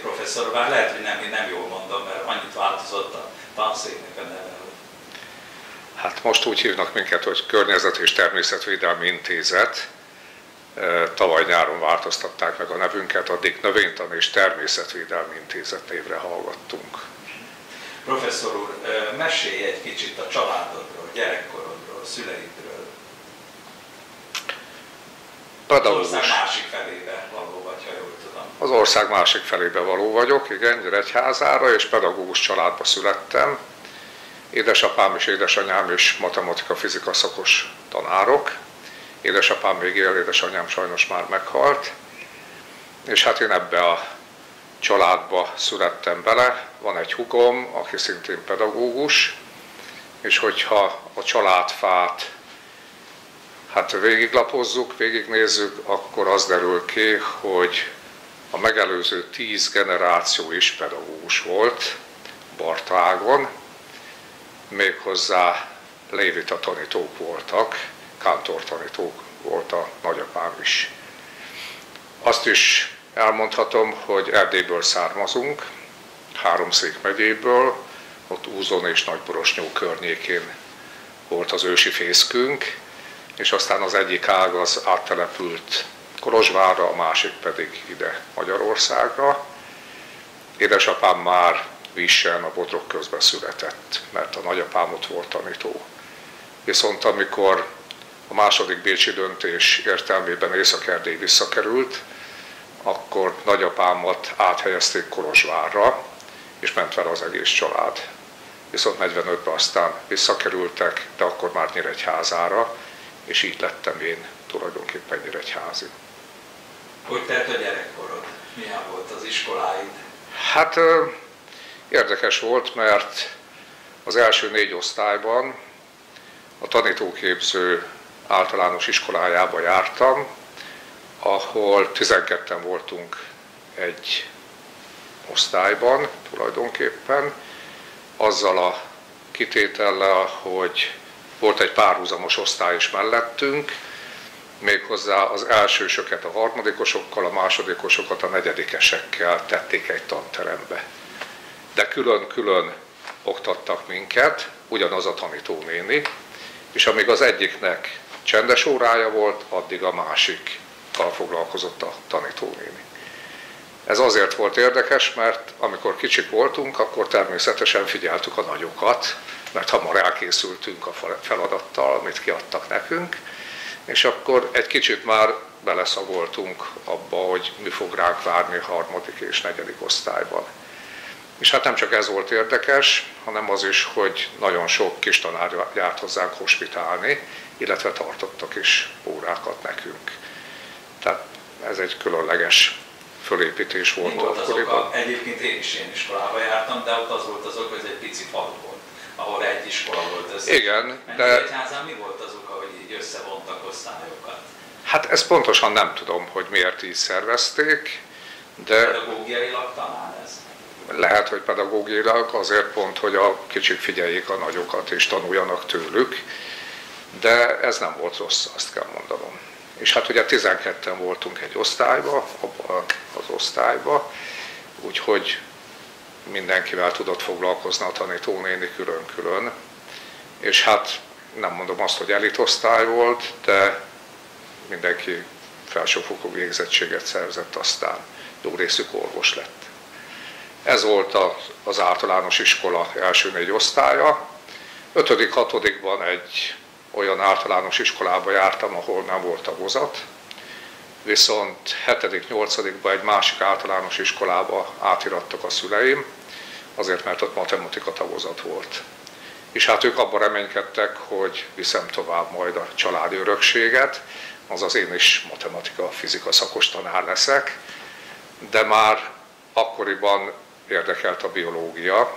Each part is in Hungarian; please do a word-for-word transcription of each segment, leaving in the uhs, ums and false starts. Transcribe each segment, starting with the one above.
professzor, bár lehet, hogy nem, én nem jól mondom, mert annyit változott a tanszéknek a neve. Hát most úgy hívnak minket, hogy Környezet- és Természetvédelmi Intézet. Tavaly nyáron változtatták meg a nevünket, addig Növénytani és Természetvédelmi Intézet névre hallgattunk. Professzor úr, mesélj egy kicsit a családodról, gyerekkorodról, szüleidről. Pedagógus. Az ország másik felébe való vagy, ha jól tudom. Az ország másik felébe való vagyok, igen, Nyíregyházára, és pedagógus családba születtem. Édesapám és édesanyám is matematika-fizika szakos tanárok. Édesapám még él, édesanyám sajnos már meghalt. És hát én ebbe a családba születtem bele. Van egy hugom, aki szintén pedagógus, és hogyha a családfát hát végiglapozzuk, végignézzük, akkor az derül ki, hogy a megelőző tíz generáció is pedagógus volt Bartágon, méghozzá lévita tanítók voltak, kántortanítók volt a nagyapám is. Azt is elmondhatom, hogy Erdélyből származunk, Háromszék megyéből, ott Úzon és Nagyborosnyó környékén volt az ősi fészkünk, és aztán az egyik ág az áttelepült Kolozsvárra, a másik pedig ide Magyarországra. Édesapám már Vissen, a Bodrog közben született, mert a nagyapám ott volt tanító. Viszont amikor a második bécsi döntés értelmében Észak-Erdély visszakerült, akkor nagyapámat áthelyezték Kolozsvárra, és ment vele az egész család. Viszont negyvenötben aztán visszakerültek, de akkor már Nyíregyházára, és így lettem én tulajdonképpen nyíregyházi. Hogy telt a gyerekkorod? Milyen volt az iskoláid? Hát érdekes volt, mert az első négy osztályban a tanítóképző általános iskolájába jártam, ahol tizenketten voltunk egy osztályban tulajdonképpen, azzal a kitétellel, hogy volt egy párhuzamos osztály is mellettünk, méghozzá az elsősöket a harmadikosokkal, a másodikosokat a negyedikesekkel tették egy tanterembe. De külön-külön oktattak minket, ugyanaz a tanítónéni, és amíg az egyiknek csendes órája volt, addig a másikkal foglalkozott a tanítónéni. Ez azért volt érdekes, mert amikor kicsik voltunk, akkor természetesen figyeltük a nagyokat, mert hamar elkészültünk a feladattal, amit kiadtak nekünk, és akkor egy kicsit már beleszagoltunk abba, hogy mi fog ránk várni a harmadik és negyedik osztályban. És hát nem csak ez volt érdekes, hanem az is, hogy nagyon sok kis tanár járt hozzánk hospitálni, illetve tartottak is órákat nekünk. Tehát ez egy különleges fölépítés volt. Mi volt az oka? Egyébként én is én iskolába jártam, de ott az volt az oka, hogy ez egy pici falu volt, ahol egy iskola volt össze. Igen, de... Nyíregyházán mi volt az oka, hogy így összevontak osztályokat? Hát ezt pontosan nem tudom, hogy miért így szervezték, de... Pedagógiailag talán ez? Lehet, hogy pedagógiailag, azért pont, hogy a kicsik figyeljék a nagyokat és tanuljanak tőlük, de ez nem volt rossz, azt kell mondanom. És hát ugye tizenketten voltunk egy osztályba, abban az osztályba, úgyhogy mindenkivel tudott foglalkozni a tanítónéni külön-külön. És hát nem mondom azt, hogy elitosztály volt, de mindenki felsőfokú végzettséget szerzett, aztán jó részük orvos lett. Ez volt az általános iskola első négy osztálya. ötödik hatodikban egy olyan általános iskolába jártam, ahol nem volt tagozat, viszont hetedik nyolcadikban egy másik általános iskolába átirattak a szüleim, azért mert ott matematika tagozat volt. És hát ők abban reménykedtek, hogy viszem tovább majd a családi örökséget, azaz én is matematika-fizika szakos tanár leszek, de már akkoriban érdekelt a biológia.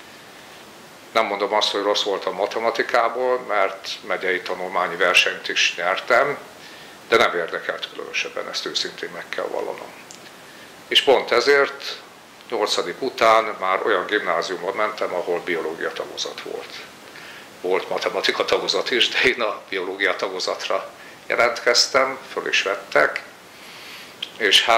Nem mondom azt, hogy rossz volt a matematikából, mert megyei tanulmányi versenyt is nyertem, de nem érdekelt különösebben, ezt őszintén meg kell vallanom. És pont ezért nyolcadik után már olyan gimnáziumba mentem, ahol biológia tagozat volt. Volt matematika tagozat is, de én a biológia tagozatra jelentkeztem, föl is vettek, és hát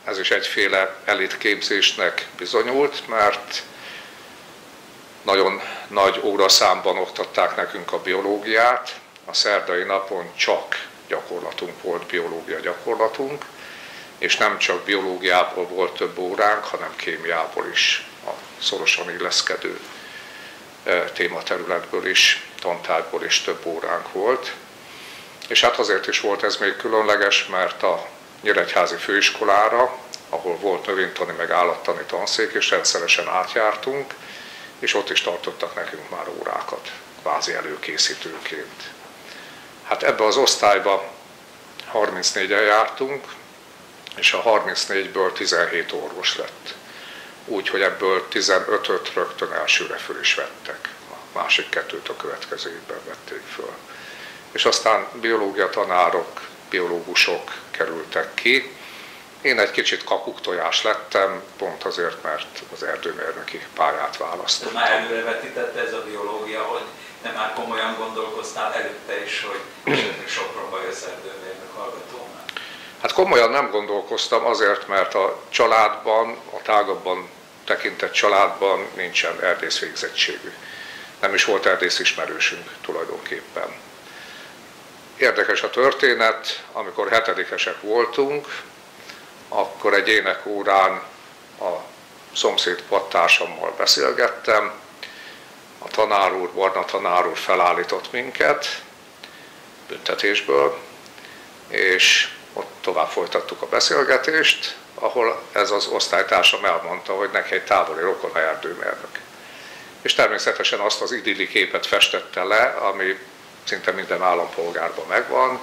ez is egyféle elitképzésnek bizonyult, mert nagyon nagy óraszámban oktatták nekünk a biológiát, a szerdai napon csak gyakorlatunk volt, biológia gyakorlatunk, és nem csak biológiából volt több óránk, hanem kémiából is, a szorosan illeszkedő tématerületből is, tantárgyból is több óránk volt. És hát azért is volt ez még különleges, mert a Nyíregyházi Főiskolára, ahol volt növénytani meg állattani tanszék, és rendszeresen átjártunk, és ott is tartottak nekünk már órákat, kvázi előkészítőként. Hát ebbe az osztályba harmincnégyen jártunk, és a harmincnégyből tizenhét orvos lett. Úgyhogy ebből tizenötöt rögtön elsőre föl is vettek. A másik kettőt a következő évben vették föl. És aztán biológia tanárok, biológusok kerültek ki. Én egy kicsit kakuktojás lettem, pont azért, mert az erdőmérnöki pályát választottam. Már előrevetítette ez a biológia, hogy te már komolyan gondolkoztál előtte is, hogy esetleg Sopronba jössz erdőmérnök hallgatónak? Hát komolyan nem gondolkoztam azért, mert a családban, a tágabban tekintett családban nincsen erdész végzettségű. Nem is volt erdész ismerősünk tulajdonképpen. Érdekes a történet, amikor hetedikesek voltunk, akkor egy énekórán a szomszéd padtársammal beszélgettem, a tanár úr, Barna tanár úr felállított minket büntetésből, és ott tovább folytattuk a beszélgetést, ahol ez az osztálytársam elmondta, hogy neki egy távoli rokona erdőmérnök. És természetesen azt az idilli képet festette le, ami szinte minden állampolgárban megvan,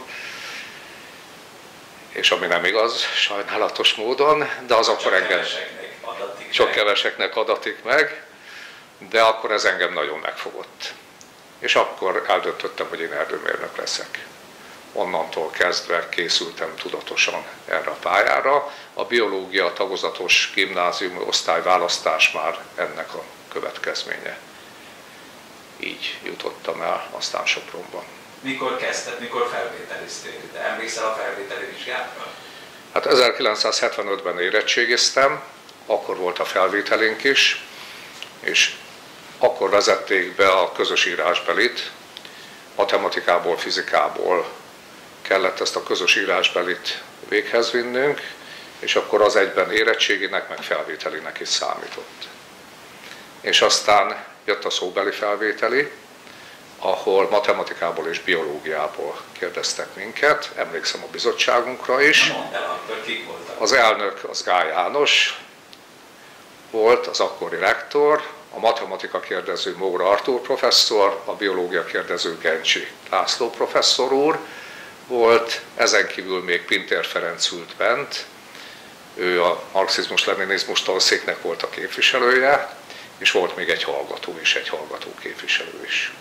és ami nem igaz, sajnálatos módon, de az akkor engem csak keveseknek adatik meg, de akkor ez engem nagyon megfogott. És akkor eldöntöttem, hogy én erdőmérnök leszek. Onnantól kezdve készültem tudatosan erre a pályára. A biológia tagozatos gimnáziumi osztályválasztás már ennek a következménye. Így jutottam el aztán Sopronban. Mikor kezdted, mikor felvételiztél? De emlékszel a felvételi vizsgátra? Hát ezerkilencszázhetvenötben érettségiztem, akkor volt a felvételink is, és akkor vezették be a közös írásbelit, matematikából, fizikából kellett ezt a közös írásbelit véghez vinnünk, és akkor az egyben érettséginek, meg felvételinek is számított. És aztán jött a szóbeli felvételi, ahol matematikából és biológiából kérdeztek minket, emlékszem a bizottságunkra is. Mondd el, akkor kik voltak? Az elnök az Gál János volt, az akkori rektor, a matematika kérdező Móra Artúr professzor, a biológia kérdező Gencsi László professzor úr volt, ezen kívül még Pintér Ferenc ült bent, ő a marxizmus-leninizmus tanszéknek volt a képviselője, és volt még egy hallgató is, egy hallgató képviselő is.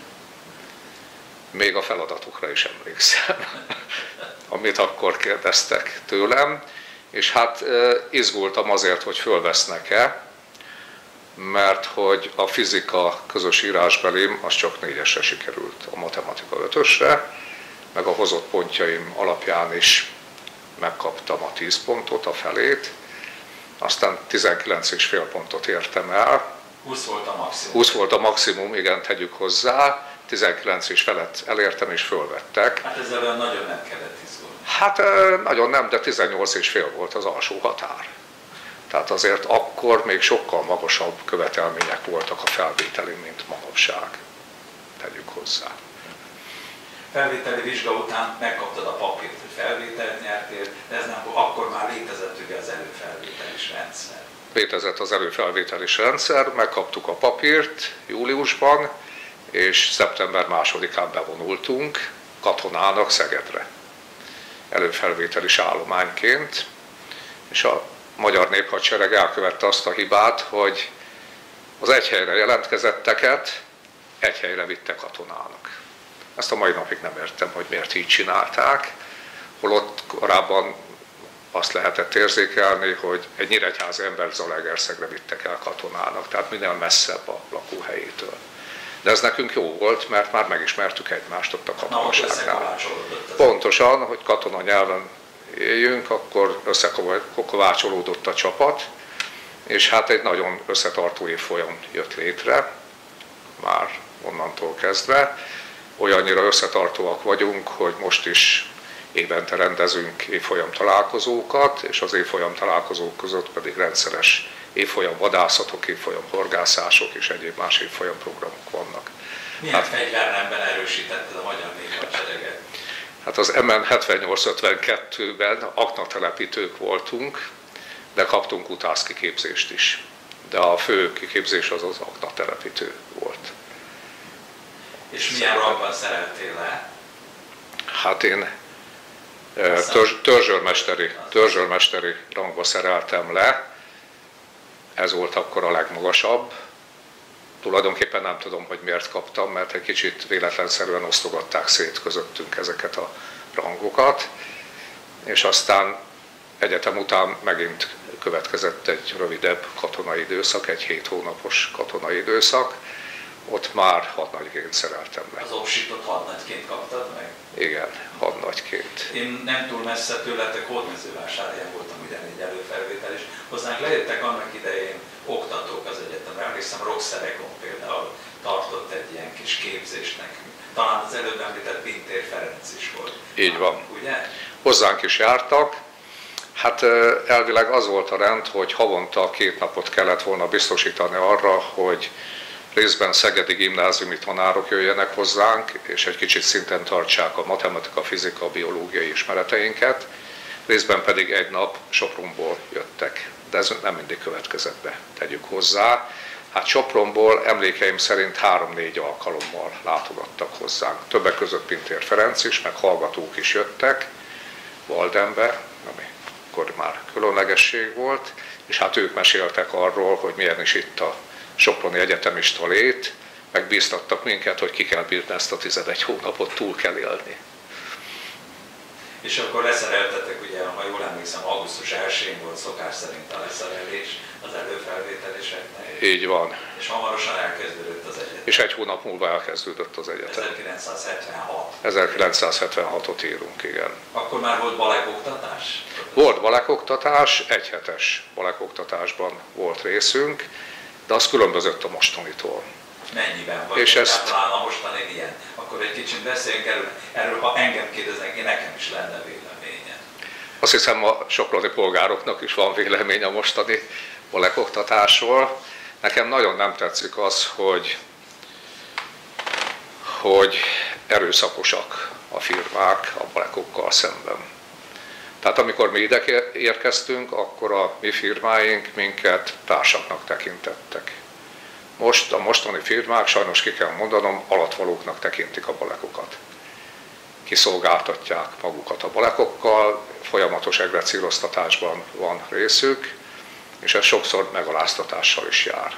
Még a feladatokra is emlékszem, amit akkor kérdeztek tőlem, és hát izgultam azért, hogy fölvesznek-e, mert hogy a fizika közös írásbelim az csak négyesre sikerült, a matematika ötösre, meg a hozott pontjaim alapján is megkaptam a tíz pontot, a felét, aztán tizenkilenc és fél pontot értem el. húsz volt a maximum. húsz volt a maximum, igen, tegyük hozzá, tizenkilenc és felett elértem és fölvettek. Hát ezzel olyan nagyon nem kellett izgulni. Hát nagyon nem, de tizennyolc és fél volt az alsó határ. Tehát azért akkor még sokkal magasabb követelmények voltak a felvételi, mint manapság. Tegyük hozzá. Felvételi vizsga után megkaptad a papírt, hogy felvételt nyertél, de ez nem, akkor már létezett ugye az előfelvételis rendszer. Létezett az előfelvételis rendszer, megkaptuk a papírt júliusban, és szeptember másodikán bevonultunk katonának Szegedre. Előfelvételis állományként, és a Magyar Néphadsereg elkövette azt a hibát, hogy az egy helyre jelentkezetteket egy helyre vitte katonának. Ezt a mai napig nem értem, hogy miért így csinálták, holott korábban azt lehetett érzékelni, hogy egy nyíregyházi ember Zalaegerszegre vittek el katonának, tehát minél messzebb a lakóhelyétől. De ez nekünk jó volt, mert már megismertük egymást ott a katonaságnál. Pontosan, hogy katona nyelven éljünk, akkor összekovácsolódott a csapat, és hát egy nagyon összetartó évfolyam jött létre, már onnantól kezdve. Olyannyira összetartóak vagyunk, hogy most is évente rendezünk évfolyam találkozókat, és az évfolyam találkozók között pedig rendszeres évfolyam vadászatok, évfolyam horgászások és egyéb más évfolyam programok vannak. Milyen hát, fegyvernemben erősítetted a magyar néphadsereget? Hát az em en hetvennyolc ötvenkettőben aknatelepítők voltunk, de kaptunk utászkiképzést is. De a fő kiképzés az az aknatelepítő volt. És milyen rangban szereltél le? Hát én törzs, törzsőrmesteri, törzsőrmesteri rangba szereltem le. Ez volt akkor a legmagasabb. Tulajdonképpen nem tudom, hogy miért kaptam, mert egy kicsit véletlenszerűen osztogatták szét közöttünk ezeket a rangokat. És aztán egyetem után megint következett egy rövidebb katonai időszak, egy hét hónapos katonai időszak. Ott már hadnagyként szereltem le. Az obsitot hadnagyként kaptad meg? Igen, hadnagyként. Én nem túl messze tőletek Hódmezővásárhelyen voltam ugyanígy előfelvétel, és hozzánk lejöttek annak idején oktatók az egyetemre. Emlékszem, Roxerekon például tartott egy ilyen kis képzést nekünk. Talán az előbb említett Pintér Ferenc is volt. Így van. Ugye? Hozzánk is jártak. Hát elvileg az volt a rend, hogy havonta két napot kellett volna biztosítani arra, hogy részben szegedi gimnáziumi tanárok jöjjenek hozzánk, és egy kicsit szinten tartsák a matematika, fizika, biológiai ismereteinket, részben pedig egy nap Sopronból jöttek, de ez nem mindig következett be, tegyük hozzá. Hát Sopronból emlékeim szerint három-négy alkalommal látogattak hozzánk. Többek között Pintér Ferenc is, meg hallgatók is jöttek Waldenbe, ami akkor már különlegesség volt, és hát ők meséltek arról, hogy milyen is itt a soproni egyetemista lét, megbíztattak minket, hogy ki kell bírni ezt a tizenegy hónapot, túl kell élni. És akkor leszereltetek, ugye, ha jól emlékszem, augusztus elsején volt szokás szerint a leszerelés az előfelvételiseknek. Így van. És hamarosan elkezdődött az egyetem. És egy hónap múlva elkezdődött az egyetem. ezerkilencszázhetvenhat. ezerkilencszázhetvenhatot írunk, igen. Akkor már volt balekoktatás? Volt balekoktatás, egyhetes balekoktatásban volt részünk, de az különbözött a mostanitól. Mennyiben vagy? És ezt... talán a mostani ilyen. Akkor egy kicsit beszéljünk erről, erről, ha engem kérdeznek, én nekem is lenne véleménye. Azt hiszem, a soproni polgároknak is van vélemény a mostani balekoktatásról. Nekem nagyon nem tetszik az, hogy, hogy erőszakosak a firmák a balekokkal szemben. Tehát amikor mi ide érkeztünk, akkor a mi firmáink minket társaknak tekintettek. Most a mostani firmák, sajnos ki kell mondanom, alattvalóknak tekintik a balekokat. Kiszolgáltatják magukat a balekokkal, folyamatos egrecíroztatásban van részük, és ez sokszor megaláztatással is jár.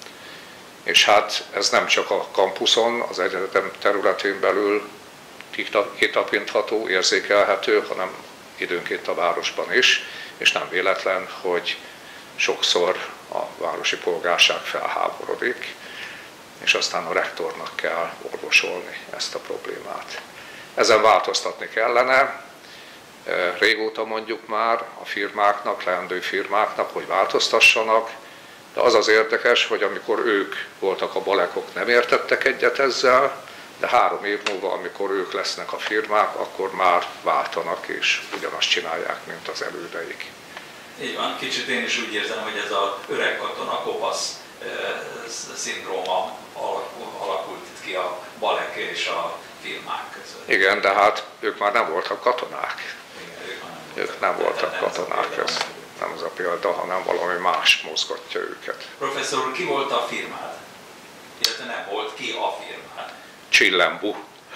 És hát ez nem csak a kampuszon, az egyetem területén belül kitapintható, érzékelhető, hanem időnként a városban is, és nem véletlen, hogy sokszor a városi polgárság felháborodik, és aztán a rektornak kell orvosolni ezt a problémát. Ezen változtatni kellene, régóta mondjuk már a firmáknak, leendő firmáknak, hogy változtassanak, de az az érdekes, hogy amikor ők voltak a balekok, nem értettek egyet ezzel, de három év múlva, amikor ők lesznek a firmák, akkor már váltanak és ugyanazt csinálják, mint az elődeik. Így van, kicsit én is úgy érzem, hogy ez az öreg katona kopasz e, szindróma alakult itt ki a balek és a firmák között. Igen, de hát ők már nem voltak katonák. Igen, ők, nem ők nem voltak nem katonák, ez nem az a példa, hanem valami más mozgatja őket. Professzor úr, ki volt a firmád? Illetve nem volt, ki a firmád? Csillembu.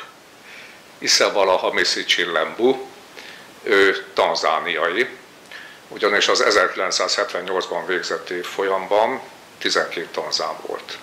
Isabella Hamisi Csillembu. Ő tanzániai, ugyanis az ezerkilencszázhetvennyolcban végzett évfolyamban tizenkét tanzán volt,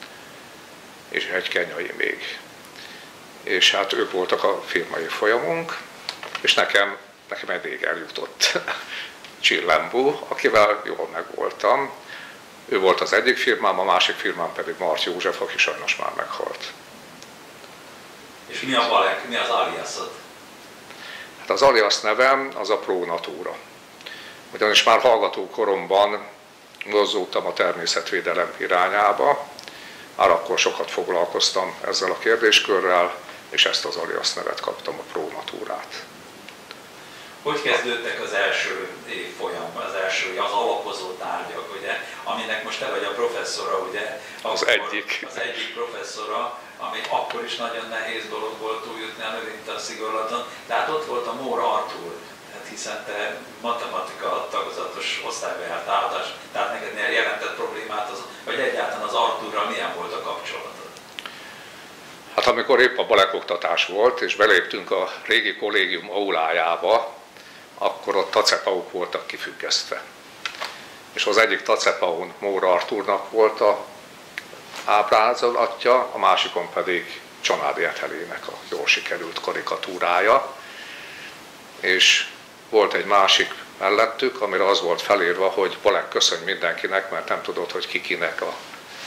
és egy kenyai még. És hát ők voltak a firmai folyamunk, és nekem, nekem eddig eljutott Csillembu, akivel jól megvoltam. Ő volt az egyik firmám, a másik firmám pedig Mart József, aki sajnos már meghalt. És mi a balek, mi az aliasod? Hát az alias nevem az a Pro Natura. Ugyanis már hallgatókoromban mozdultam a természetvédelem irányába, már akkor sokat foglalkoztam ezzel a kérdéskörrel, és ezt az alias nevet kaptam, a Pro Naturát. Hogy kezdődtek az első évfolyamban, az első, az alapozó tárgyak, ugye, aminek most te vagy a professzora, ugye? Az egyik. Az egyik professzora, ami akkor is nagyon nehéz dolog volt túljutni a növénytan-szigorlaton. Tehát ott volt a Mór Artúr, hát hiszen te matematika tagozatos osztályba jártál, tehát neked jelentett problémát, az, vagy egyáltalán az Artúrral milyen volt a kapcsolatod? Hát amikor épp a balekoktatás volt, és beléptünk a régi kollégium aulájába, akkor ott tacepauk voltak kifüggesztve. És az egyik tacepaun Mór Artúrnak volt a ábrázolatja, a másikon pedig Csanádi Ethelének a jól sikerült karikatúrája. És volt egy másik mellettük, amire az volt felírva, hogy Balek, köszönj mindenkinek, mert nem tudod, hogy ki kinek a,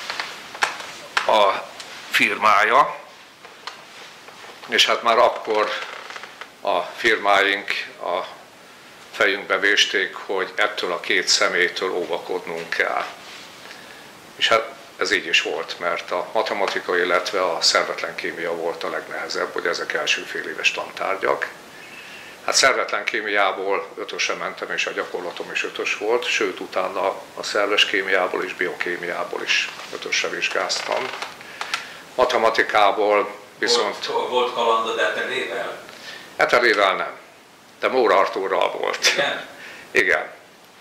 a firmája. És hát már akkor a firmáink a fejünkbe vésték, hogy ettől a két személytől óvakodnunk kell. És hát ez így is volt, mert a matematika, illetve a szervetlen kémia volt a legnehezebb, hogy ezek első fél éves tantárgyak. Hát szervetlen kémiából ötösre mentem, és a gyakorlatom is ötös volt, sőt utána a szerves kémiából és biokémiából is ötösre vizsgáztam. Matematikából viszont... Volt, volt kalandod Ethelével? Ethelével nem, de Mór Artúrral volt. Igen? Igen.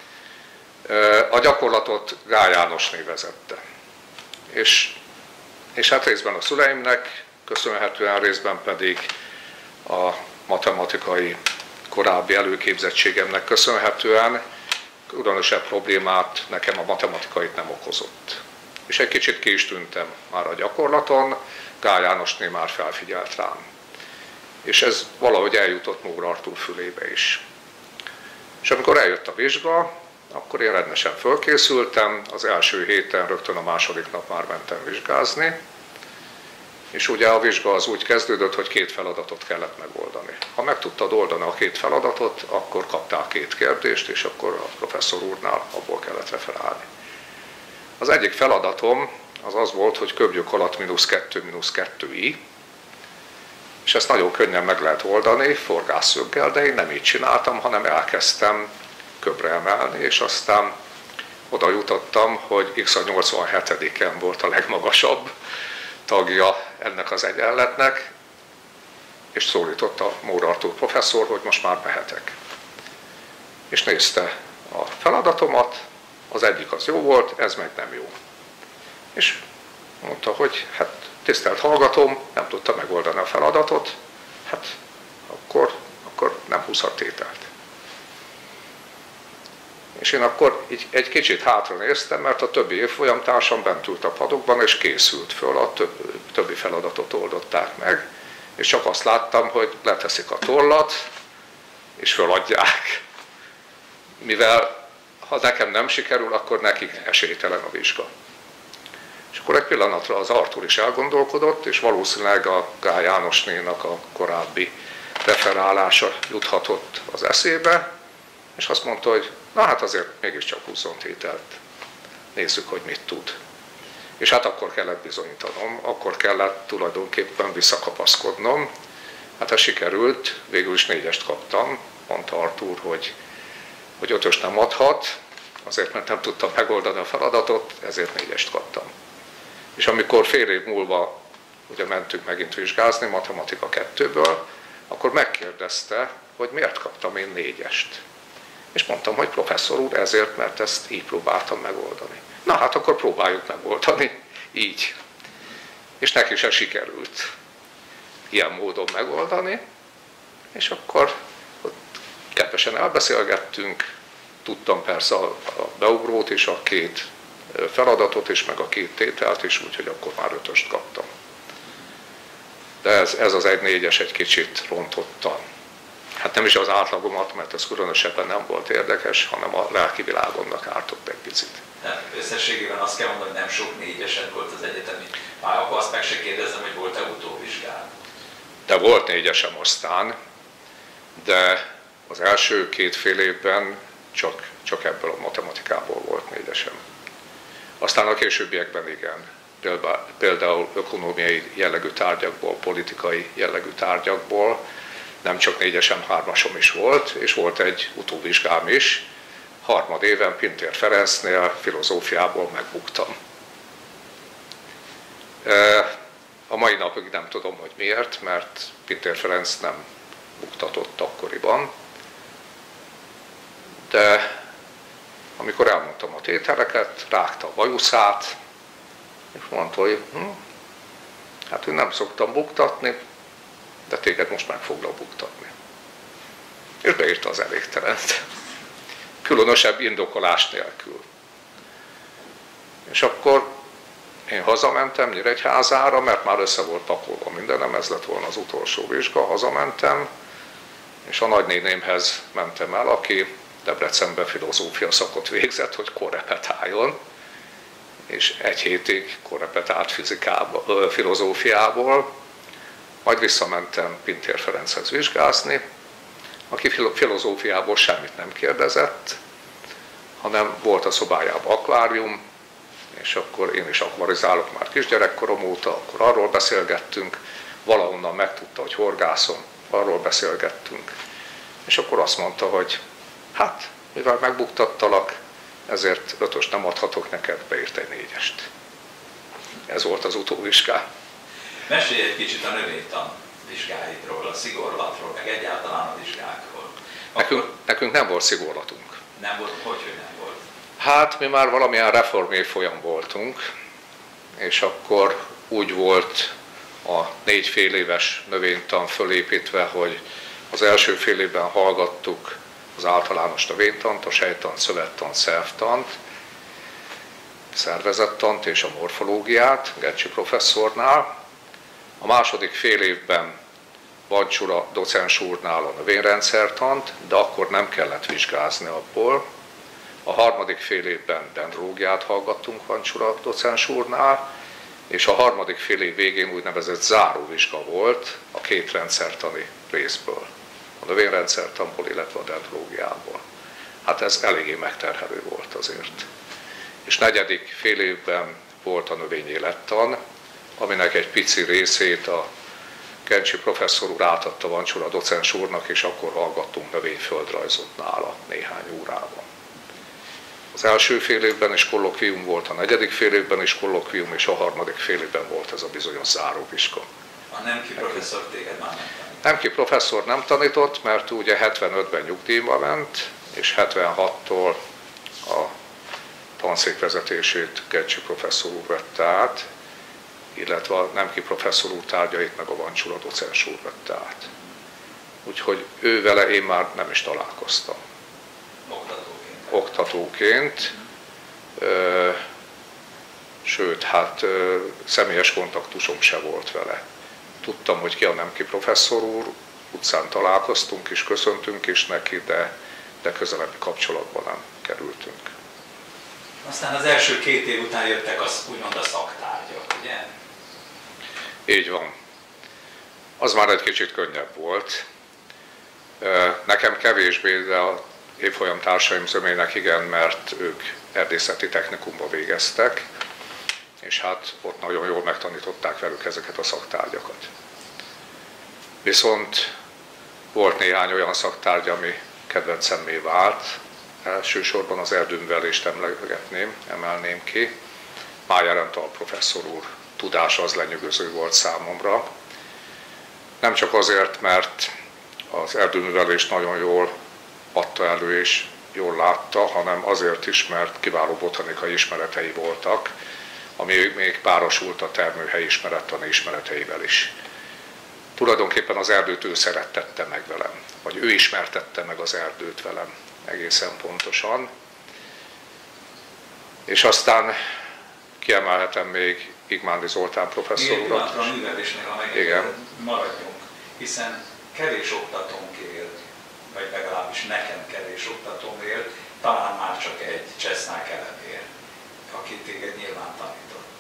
A gyakorlatot Gál Jánosné vezette. És, és hát részben a szüleimnek köszönhetően, részben pedig a matematikai korábbi előképzettségemnek köszönhetően különösebb problémát nekem a matematikait nem okozott. És egy kicsit ki is tűntem már a gyakorlaton, Gál Jánosné már felfigyelt rám. És ez valahogy eljutott Mór Artúr fülébe is. És amikor eljött a vizsga, akkor én rendesen fölkészültem, az első héten rögtön a második nap már mentem vizsgázni, és ugye a vizsga az úgy kezdődött, hogy két feladatot kellett megoldani. Ha meg tudtad oldani a két feladatot, akkor kaptál két kérdést, és akkor a professzor úrnál abból kellett referálni. Az egyik feladatom az az volt, hogy köbgyök alatt mínusz kettő, mínusz kettő i, és ezt nagyon könnyen meg lehet oldani, forgásszöggel, de én nem így csináltam, hanem elkezdtem köbre emelni, és aztán oda jutottam, hogy x a nyolcvanhetediken volt a legmagasabb tagja ennek az egyenletnek, és szólította Mór Artúr professzor, hogy most már mehetek. És nézte a feladatomat, az egyik az jó volt, ez meg nem jó. És mondta, hogy hát tisztelt hallgatóm, nem tudta megoldani a feladatot, hát akkor, akkor nem húzhat tételt. És én akkor így egy kicsit hátra néztem, mert a többi évfolyamtársam bent ült a padokban, és készült föl, a több, többi feladatot oldották meg, és csak azt láttam, hogy leteszik a tollat, és föladják. Mivel ha nekem nem sikerül, akkor nekik esélytelen a vizsga. És akkor egy pillanatra az Artúr is elgondolkodott, és valószínűleg a Gál Jánosnénak a korábbi referálása juthatott az eszébe, és azt mondta, hogy na hát azért mégiscsak húzzon tételt, nézzük, hogy mit tud. És hát akkor kellett bizonyítanom, akkor kellett tulajdonképpen visszakapaszkodnom. Hát ez sikerült, végül is négyest kaptam, mondta Artúr, hogy, hogy ötöst nem adhat, azért mert nem tudtam megoldani a feladatot, ezért négyest kaptam. És amikor fél év múlva ugye mentünk megint vizsgázni matematika kettőből, akkor megkérdezte, hogy miért kaptam én négyest. És mondtam, hogy professzor úr, ezért, mert ezt így próbáltam megoldani. Na hát akkor próbáljuk megoldani, így. És neki se sikerült ilyen módon megoldani, és akkor ott kedvesen elbeszélgettünk, tudtam persze a, a beugrót is, a két feladatot is, meg a két tételt is, úgyhogy akkor már ötöst kaptam. De ez, ez az egy négyes egy kicsit rontotta. Hát nem is az átlagomat, mert ez különösebben nem volt érdekes, hanem a lelki világomnak ártott egy picit. Tehát összességében azt kell mondani, hogy nem sok négyesed volt az egyetemi pálya, akkor azt meg se kérdezem, hogy volt-e utóvizsgálat. De volt négyesem aztán, de az első két fél évben csak, csak ebből a matematikából volt négyesem. Aztán a későbbiekben igen, például ökonómiai jellegű tárgyakból, politikai jellegű tárgyakból, nem csak négyesem, hármasom is volt, és volt egy utóvizsgám is. Harmad éven Pintér Ferencnél filozófiából megbuktam. A mai napig nem tudom, hogy miért, mert Pintér Ferenc nem buktatott akkoriban. De amikor elmondtam a tételeket, rágta a bajuszát, és mondta, hogy hm, hát én nem szoktam buktatni, de téged most meg foglak buktatni. És beírta az elégtelent. Különösebb indokolás nélkül. És akkor én hazamentem Nyíregyházára, mert már össze volt pakolva mindenem, ez lett volna az utolsó vizsga, hazamentem, és a nagynénémhez mentem el, aki Debrecenben filozófia szakot végzett, hogy korrepetáljon, és egy hétig korrepetált fizikából, filozófiából, majd visszamentem Pintér Ferenchez vizsgázni, aki filozófiából semmit nem kérdezett, hanem volt a szobájában akvárium, és akkor én is akvarizálok már kisgyerekkorom óta, akkor arról beszélgettünk, valahonnan megtudta, hogy horgászom, arról beszélgettünk, és akkor azt mondta, hogy hát, mivel megbuktattalak, ezért ötös nem adhatok neked, beírt egy négyest. Ez volt az utóvizsgám. Mesélj egy kicsit a növénytan vizsgáidról, a szigorlatról, meg egyáltalán a vizsgákról. Akkor... Nekünk, nekünk nem volt szigorlatunk. Nem volt? Hogy, hogy nem volt? Hát mi már valamilyen reformévfolyam voltunk, és akkor úgy volt a négy fél éves növénytan fölépítve, hogy az első fél évben hallgattuk az általános növénytant, a sejttant, szövettant, szervtant, szervezettant és a morfológiát Gecsi professzornál. A második fél évben Vancsura docens úrnál a növényrendszertant, de akkor nem kellett vizsgázni abból. A harmadik fél évben dendrológiát hallgattunk Vancsura docens úrnál, és a harmadik fél év végén úgynevezett záróvizsga volt a két rendszertani részből. A növényrendszertanból, illetve a dendrológiából. Hát ez eléggé megterhelő volt azért. És negyedik fél évben volt a növényélettan, aminek egy pici részét a Gencsi professzor úr átadta Vancsura docens úrnak, és akkor hallgattunk növényföldrajzot nála néhány órában. Az első fél évben is kollokvium volt, a negyedik fél évben is kollokvium, és a harmadik fél évben volt ez a bizonyos záróvizsga. A Nemki professzor téged már nem tanított? Nemki professzor nem tanított, mert ugye hetvenötben nyugdíjba ment, és hetvenhattól a tanszék vezetését Gencsi professzor úr vette át, illetve a Nemki professzor úr tárgyait meg a Vancsura docens úr vette át. Úgyhogy ő vele én már nem is találkoztam. Oktatóként? Oktatóként. Ö, sőt, hát ö, személyes kontaktusom se volt vele. Tudtam, hogy ki a Nemki professzor úr, utcán találkoztunk és köszöntünk is neki, de, de közelebbi kapcsolatban nem kerültünk. Aztán az első két év után jöttek az, úgymond a szaktárgyak, ugye? Így van. Az már egy kicsit könnyebb volt. Nekem kevésbé, de az évfolyam társaim zömének igen, mert ők erdészeti technikumba végeztek, és hát ott nagyon jól megtanították velük ezeket a szaktárgyakat. Viszont volt néhány olyan szaktárgy, ami kedvencemmé vált. Elsősorban az erdőművelést emlegetném, emelném ki. Májer Antal professzor úr tudása az lenyűgöző volt számomra. Nem csak azért, mert az erdőművelést nagyon jól adta elő és jól látta, hanem azért is, mert kiváló botanikai ismeretei voltak, ami még párosult a termőhely ismerettani ismereteivel is. Tulajdonképpen az erdőt ő szerettette meg velem, vagy ő ismertette meg az erdőt velem egészen pontosan. És aztán kiemelhetem még Igmándi Zoltán professzor urat. Igen, a művelésnél, ha megengedett, maradjunk, hiszen kevés oktatónk él, vagy legalábbis nekem kevés oktatóm él, talán már csak egy Csesznák Elemér, aki téged nyilván tanított.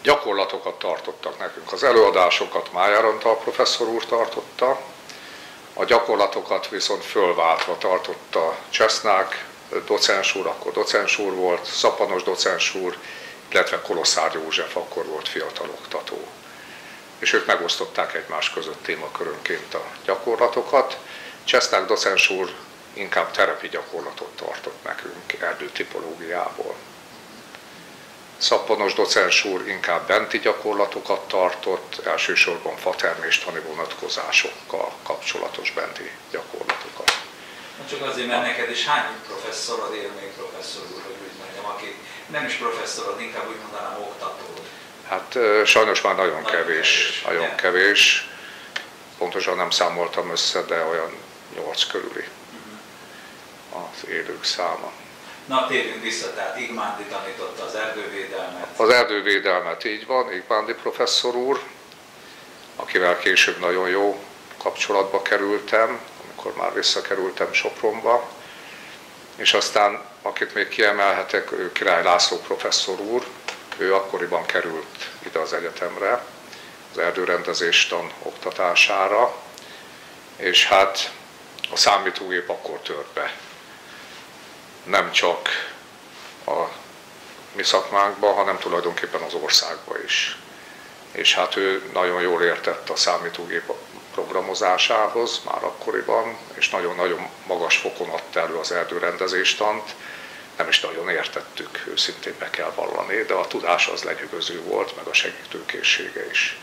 Gyakorlatokat tartottak nekünk. Az előadásokat Májer Antal professzor úr tartotta, A gyakorlatokat viszont fölváltva tartotta Csesznak docens úr, akkor docens úr volt, Szappanos docens úr, illetve Kolosszár József akkor volt fiatal oktató. És ők megosztották egymás között témakörönként a gyakorlatokat. Csesznak docens úr inkább terepi gyakorlatot tartott nekünk erdőtipológiából. Szappanos docens úr inkább benti gyakorlatokat tartott, elsősorban faterméstani vonatkozásokkal kapcsolatos benti gyakorlatokat. Csak azért, mert neked is hány professzorod él még, professzor úr, hogy úgy mondjam, aki nem is professzorod, inkább úgy mondanám oktató. Hát sajnos már nagyon, nagyon kevés, kevés, nagyon yeah. kevés. Pontosan nem számoltam össze, de olyan nyolc körüli uh-huh. az élők száma. Na, térjünk vissza, tehát Igmándi tanította az erdővédelmet. Az erdővédelmet, így van, Igmándi professzor úr, akivel később nagyon jó kapcsolatba kerültem, amikor már visszakerültem Sopronba. És aztán, akit még kiemelhetek, ő Király László professzor úr, ő akkoriban került ide az egyetemre, az erdőrendezéstan oktatására, és hát a számítógép akkor tört be. Nem csak a mi szakmánkban, hanem tulajdonképpen az országban is. És hát ő nagyon jól értett a számítógép programozásához már akkoriban, és nagyon-nagyon magas fokon adta elő az erdőrendezéstant. Nem is nagyon értettük, őszintén be kell vallani, de a tudás az lenyűgöző volt, meg a segítőkészsége is.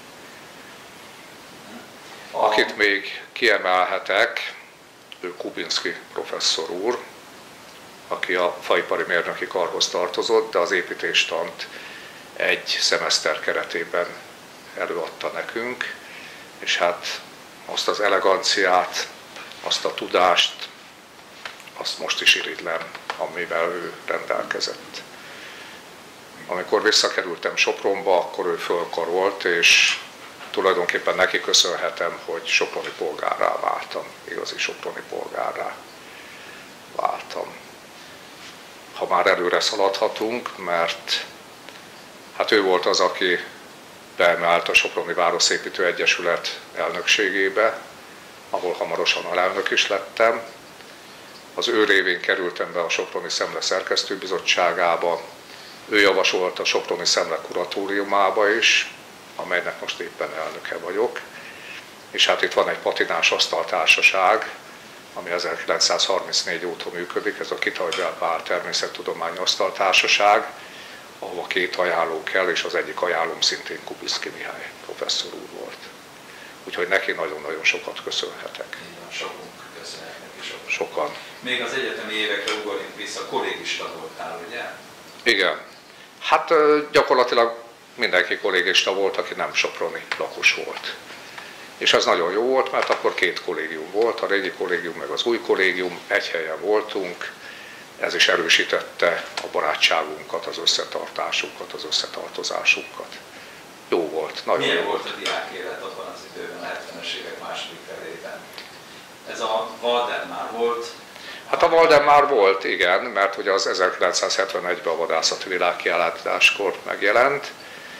Akit még kiemelhetek, ő Kubinszky professzor úr, aki a faipari mérnöki karhoz tartozott, de az építéstant egy szemeszter keretében előadta nekünk, és hát azt az eleganciát, azt a tudást, azt most is irigylem, amivel ő rendelkezett. Amikor visszakerültem Sopronba, akkor ő fölkarolt, és tulajdonképpen neki köszönhetem, hogy soproni polgárrá váltam, igazi soproni polgárrá váltam. Ha már előre szaladhatunk, mert hát ő volt az, aki beemelt a Soproni Városépítő Egyesület elnökségébe, ahol hamarosan alelnök is lettem. Az ő révén kerültem be a Soproni Szemle Szerkesztőbizottságába. Ő javasolt a Soproni Szemle Kuratóriumába is, amelynek most éppen elnöke vagyok. És hát itt van egy patinás asztaltársaság, ami ezerkilencszázharmincnégy óta működik, ez a Kitajbel Pál Természettudományi Asztaltársaság, ahova két ajánló kell, és az egyik ajánlóm szintén Kubinszky Mihály professzor úr volt. Úgyhogy neki nagyon-nagyon sokat köszönhetek. Igen, sokunk köszönhet neki sokat. Sokan. Még az egyetemi évekre ugorjunk vissza, kollégista voltál, ugye? Igen. Hát gyakorlatilag mindenki kollégista volt, aki nem soproni lakos volt. És az nagyon jó volt, mert akkor két kollégium volt, a régi kollégium meg az új kollégium, egy helyen voltunk, ez is erősítette a barátságunkat, az összetartásunkat, az összetartozásunkat. Jó volt, nagyon Milyen jó volt a diák élet abban az időben, a hetvenes évek második felében? Ez a Walden már volt? Hát a Walden már volt, igen, mert ugye az ezerkilencszázhetvenegyben a vadászati világkiállításkor megjelent.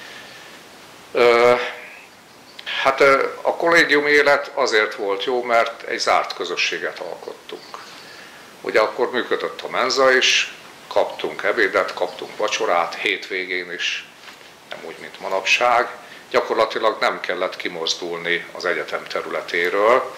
Hát a kollégium élet azért volt jó, mert egy zárt közösséget alkottunk. Ugye akkor működött a menza is, kaptunk ebédet, kaptunk vacsorát, hétvégén is, nem úgy, mint manapság. Gyakorlatilag nem kellett kimozdulni az egyetem területéről,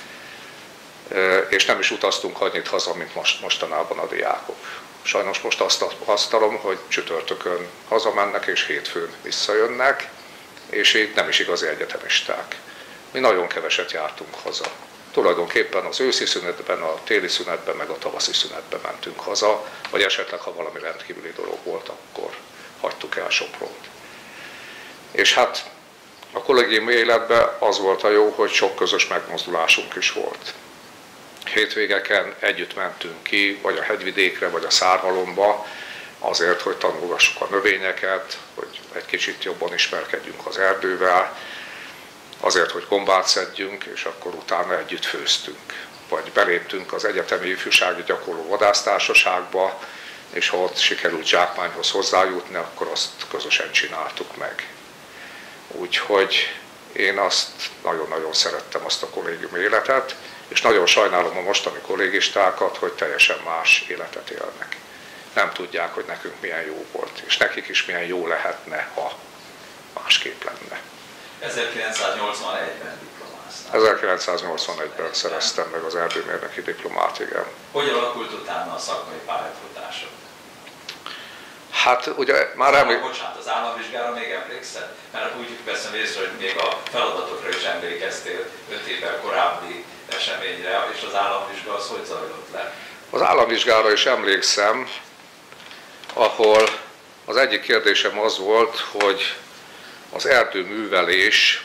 és nem is utaztunk annyit haza, mint most, mostanában a diákok. Sajnos most azt tapasztalom, hogy csütörtökön hazamennek és hétfőn visszajönnek, és így nem is igazi egyetemisták. Mi nagyon keveset jártunk haza. Tulajdonképpen az őszi szünetben, a téli szünetben, meg a tavaszi szünetben mentünk haza, vagy esetleg, ha valami rendkívüli dolog volt, akkor hagytuk el Sopront. És hát a kollégium életben az volt a jó, hogy sok közös megmozdulásunk is volt. Hétvégeken együtt mentünk ki, vagy a hegyvidékre, vagy a Szárhalomba, azért, hogy tanulgassuk a növényeket, hogy egy kicsit jobban ismerkedjünk az erdővel, azért, hogy gombát szedjünk, és akkor utána együtt főztünk. Vagy beléptünk az egyetemi ifjúsági gyakorló vadásztársaságba, és ha ott sikerült zsákmányhoz hozzájutni, akkor azt közösen csináltuk meg. Úgyhogy én azt nagyon-nagyon szerettem, azt a kollégium életet, És nagyon sajnálom a mostani kollégistákat, hogy teljesen más életet élnek. Nem tudják, hogy nekünk milyen jó volt, és nekik is milyen jó lehetne, ha másképp lenne. ezerkilencszáznyolcvanegyben diplomáztam. ezerkilencszáznyolcvanegyben szereztem meg az erdőmérnöki diplomát, igen. Hogy alakult utána a szakmai pályafutásod? Hát ugye már emlék... Bocsánat, az államvizsgára még emlékszel? Mert úgy veszem észre, hogy még a feladatokra is emlékeztél öt évvel korábbi eseményre, és az államvizsga az hogy zajlott le? Az államvizsgára is emlékszem, ahol az egyik kérdésem az volt, hogy az erdőművelés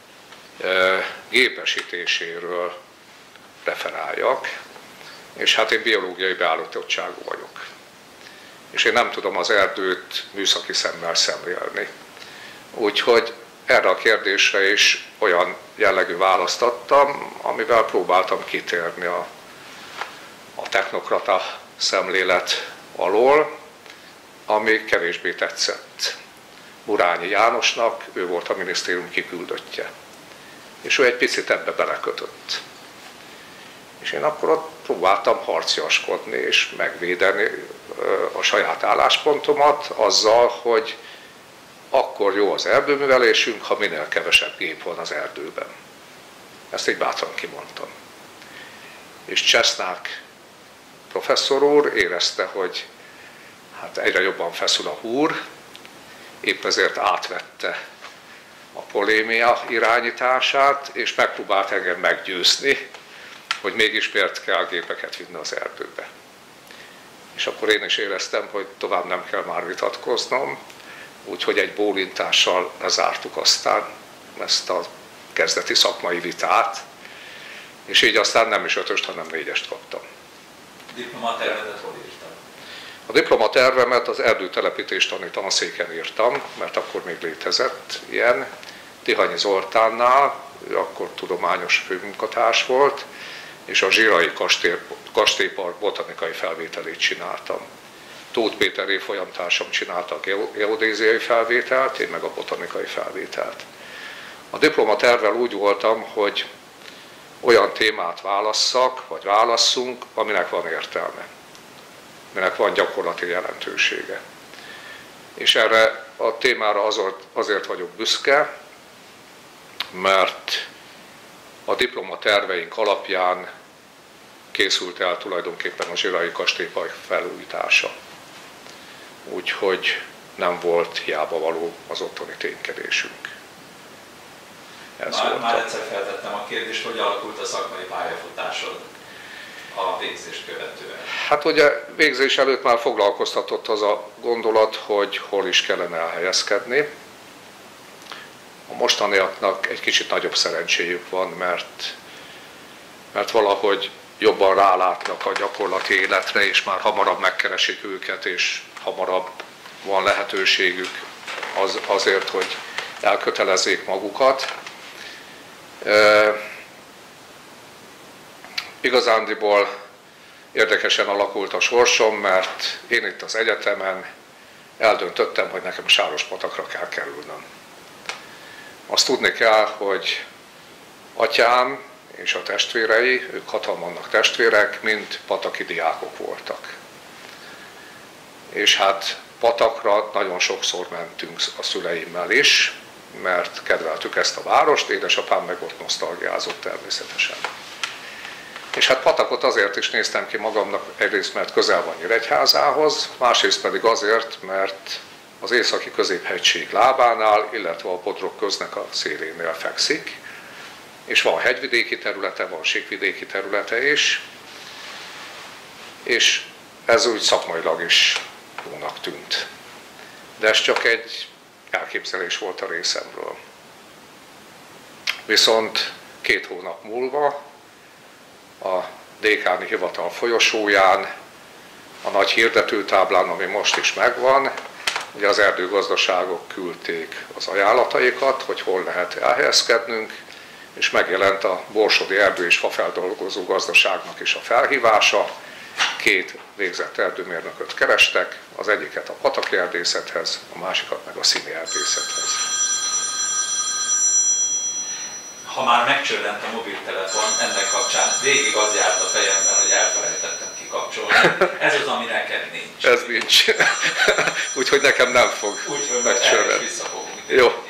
gépesítéséről referáljak, és hát én biológiai beállítottságú vagyok. És én nem tudom az erdőt műszaki szemmel szemlélni. Úgyhogy erre a kérdésre is olyan jellegű választ adtam, amivel próbáltam kitérni a, a technokrata szemlélet alól, ami kevésbé tetszett Murányi Jánosnak, ő volt a minisztérium kiküldöttje. És ő egy picit ebbe belekötött. És én akkor ott próbáltam harciaskodni és megvédeni a saját álláspontomat azzal, hogy akkor jó az erdőművelésünk, ha minél kevesebb gép van az erdőben. Ezt így bátran kimondtam. És Csesznak professzor úr érezte, hogy hát egyre jobban feszül a húr, épp ezért átvette a polémia irányítását, és megpróbált engem meggyőzni, hogy mégis miért kell gépeket vinni az erdőbe. És akkor én is éreztem, hogy tovább nem kell már vitatkoznom, úgyhogy egy bólintással lezártuk aztán ezt a kezdeti szakmai vitát, és így aztán nem is ötöst, hanem négyest kaptam. Diplomatervedet hol írtad? A diplomatervemet az erdőtelepítéstani tanszéken írtam, mert akkor még létezett ilyen. Tihanyi Zoltánnál, ő akkor tudományos főmunkatárs volt, és a Zsirai kastély, kastélypark botanikai felvételét csináltam. Tóth Péter évfolyamtársam csinálta a geodéziai felvételt, én meg a botanikai felvételt. A diplomatervvel úgy voltam, hogy olyan témát válasszak, vagy válasszunk, aminek van értelme, aminek van gyakorlati jelentősége. És erre a témára azért vagyok büszke, mert a diplomaterveink alapján készült el tulajdonképpen a Zsirai kastélypark felújítása. Úgyhogy nem volt hiába való az ottani ténykedésünk. Ez már, már egyszer feltettem a kérdést, hogy alakult a szakmai pályafutásod a végzést követően. Hát ugye végzés előtt már foglalkoztatott az a gondolat, hogy hol is kellene elhelyezkedni. A mostaniaknak egy kicsit nagyobb szerencséjük van, mert, mert valahogy jobban rálátnak a gyakorlati életre, és már hamarabb megkeresik őket, és hamarabb van lehetőségük az, azért, hogy elkötelezzék magukat. E, igazándiból érdekesen alakult a sorsom, mert én itt az egyetemen eldöntöttem, hogy nekem Sárospatakra kell kerülnöm. Azt tudni kell, hogy atyám és a testvérei, ők hatan vannak testvérek, mind pataki diákok voltak. És hát Patakra nagyon sokszor mentünk a szüleimmel is, mert kedveltük ezt a várost, édesapám meg ott nosztalgiázott természetesen. És hát Patakot azért is néztem ki magamnak, egyrészt mert közel van Nyíregyházához, másrészt pedig azért, mert az északi középhegység lábánál, illetve a Bodrog köznek a szélénél fekszik, és van hegyvidéki területe, van síkvidéki területe is, és ez úgy szakmailag is jónak tűnt. De ez csak egy elképzelés volt a részemről. Viszont két hónap múlva a dékáni hivatal folyosóján, a nagy hirdetőtáblán, ami most is megvan, ugye az erdőgazdaságok küldték az ajánlataikat, hogy hol lehet elhelyezkednünk, és megjelent a Borsodi Erdő- és Fafeldolgozó Gazdaságnak is a felhívása. Két végzett erdőmérnököt kerestek, az egyiket a pataki erdészethez, a másikat meg a színi erdészethez. ha már megcsörrent a mobiltelefon, ennek kapcsán végig az járt a fejemben, hogy elfelejtettem kikapcsolni. Ez az, ami neked nincs. Ez nincs. Úgyhogy nekem nem fog Úgyhogy megcsörrenni. vissza fogunk. Jó.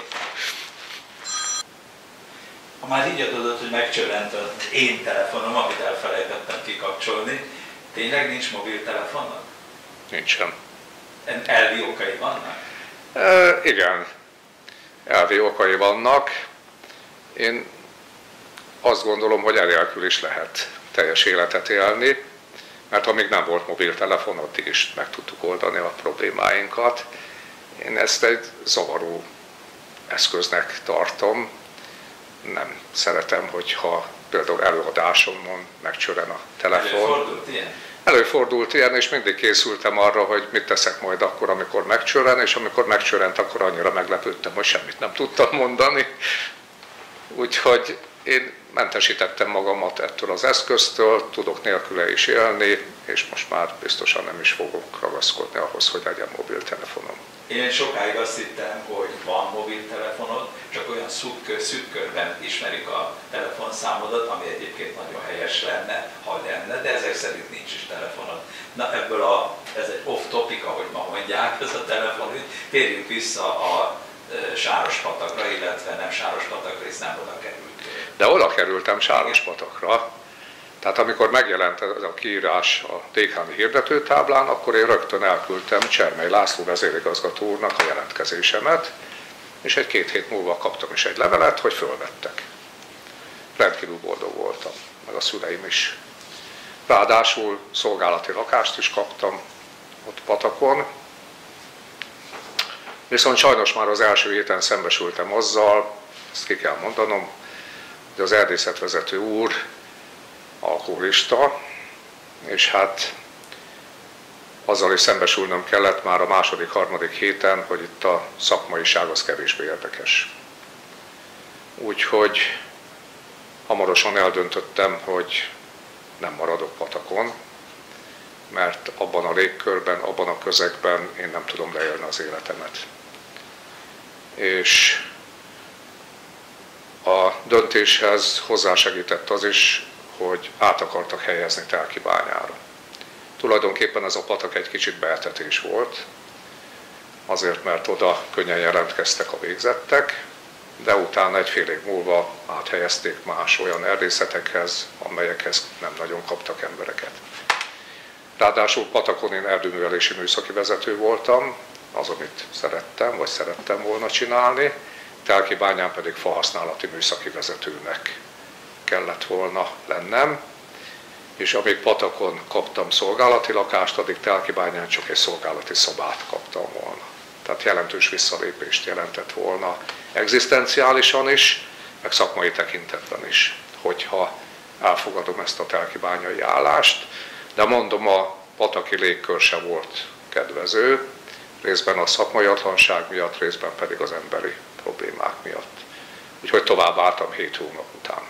Ha már így adod, hogy megcsörrent az én telefonom, amit elfelejtettem kikapcsolni, tényleg nincs mobiltelefonod? Nincsen. Elvi okai vannak? E, igen. Elvi okai vannak. Én azt gondolom, hogy enélkül is lehet teljes életet élni, mert amíg nem volt mobiltelefon, addig is meg tudtuk oldani a problémáinkat. Én ezt egy zavaró eszköznek tartom. Nem szeretem, hogyha például előadásomon megcsörren a telefon. Előfordult ilyen? Előfordult ilyen, és mindig készültem arra, hogy mit teszek majd akkor, amikor megcsörren, és amikor megcsörrent, akkor annyira meglepődtem, hogy semmit nem tudtam mondani. Úgyhogy én mentesítettem magamat ettől az eszköztől, tudok nélküle is élni, és most már biztosan nem is fogok ragaszkodni ahhoz, hogy legyen mobiltelefonom. Én sokáig azt hittem, hogy van mobiltelefonod, csak olyan szűk, szűk körben ismerik a telefonszámodat, ami egyébként nagyon helyes lenne, ha lenne, de ezek szerint nincs is telefonod. Na ebből a, ez egy off-topic, ahogy ma mondják, ez a telefonügy. Térjünk vissza a e, Sárospatakra, illetve nem Sárospatakra, hisz nem oda került. De oda kerültem Sárospatakra. Tehát amikor megjelent ez a kiírás a Dékháni hirdetőtáblán, akkor én rögtön elküldtem Csermely László vezérigazgató úrnak a jelentkezésemet, és egy-két hét múlva kaptam is egy levelet, hogy fölvettek. Rendkívül boldog voltam, meg a szüleim is. Ráadásul szolgálati lakást is kaptam ott Patakon, viszont sajnos már az első héten szembesültem azzal, ezt ki kell mondanom, hogy az erdészetvezető úr alkoholista, és hát azzal is szembesülnöm kellett már a második, harmadik héten, hogy itt a szakmaiság az kevésbé érdekes. Úgyhogy hamarosan eldöntöttem, hogy nem maradok Patakon, mert abban a légkörben, abban a közegben én nem tudom leélni az életemet. És a döntéshez hozzásegített az is, hogy át akartak helyezni Telkibányára. Tulajdonképpen ez a Patak egy kicsit beetetés volt, azért mert oda könnyen jelentkeztek a végzettek, de utána egy fél év múlva áthelyezték más olyan erdészetekhez, amelyekhez nem nagyon kaptak embereket. Ráadásul Patakon én erdőművelési műszaki vezető voltam, az, amit szerettem, vagy szerettem volna csinálni, Telkibányán pedig fahasználati műszaki vezetőnek kellett volna lennem, és amíg Patakon kaptam szolgálati lakást, addig Telkibányán csak egy szolgálati szobát kaptam volna. Tehát jelentős visszalépést jelentett volna egzisztenciálisan is, meg szakmai tekintetben is, hogyha elfogadom ezt a telkibányai állást. De mondom, a pataki légkör se volt kedvező, részben a szakmaiatlanság miatt, részben pedig az emberi problémák miatt. Úgyhogy tovább álltam hét hónap után.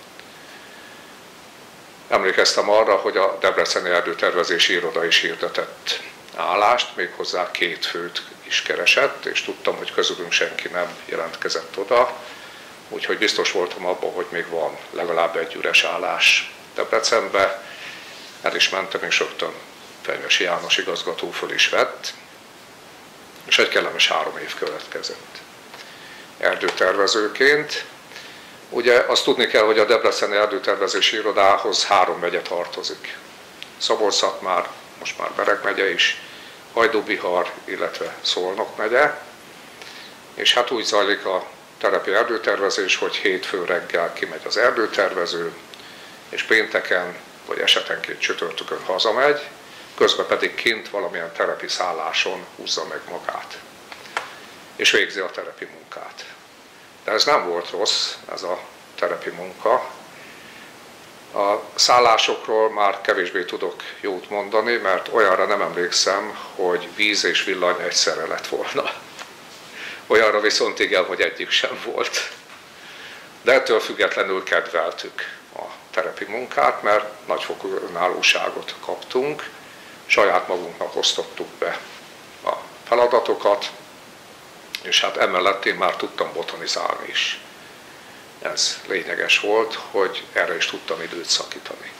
Emlékeztem arra, hogy a Debreceni Erdőtervezési Iroda is hirdetett állást, méghozzá két főt is keresett, és tudtam, hogy közülünk senki nem jelentkezett oda, úgyhogy biztos voltam abban, hogy még van legalább egy üres állás Debrecenbe. El is mentem, és rögtön Fenyvesi János igazgató föl is vett, és egy kellemes három év következett erdőtervezőként. Ugye azt tudni kell, hogy a Debreceni Erdőtervezési Irodához három megye tartozik. Szabolcs-Szatmár, most már Bereg megye is, Hajdú-Bihar, illetve Szolnok megye. És hát úgy zajlik a telepi erdőtervezés, hogy hétfő reggel kimegy az erdőtervező, és pénteken, vagy esetenként csütörtökön hazamegy, közben pedig kint valamilyen telepi szálláson húzza meg magát, és végzi a telepi munkát. De ez nem volt rossz, ez a telepi munka. A szállásokról már kevésbé tudok jót mondani, mert olyanra nem emlékszem, hogy víz és villany egyszerre lett volna. Olyanra viszont igen, hogy egyik sem volt. De ettől függetlenül kedveltük a telepi munkát, mert nagyfokú önállóságot kaptunk, saját magunknak osztottuk be a feladatokat, és hát emellett én már tudtam botanizálni is. Ez lényeges volt, hogy erre is tudtam időt szakítani.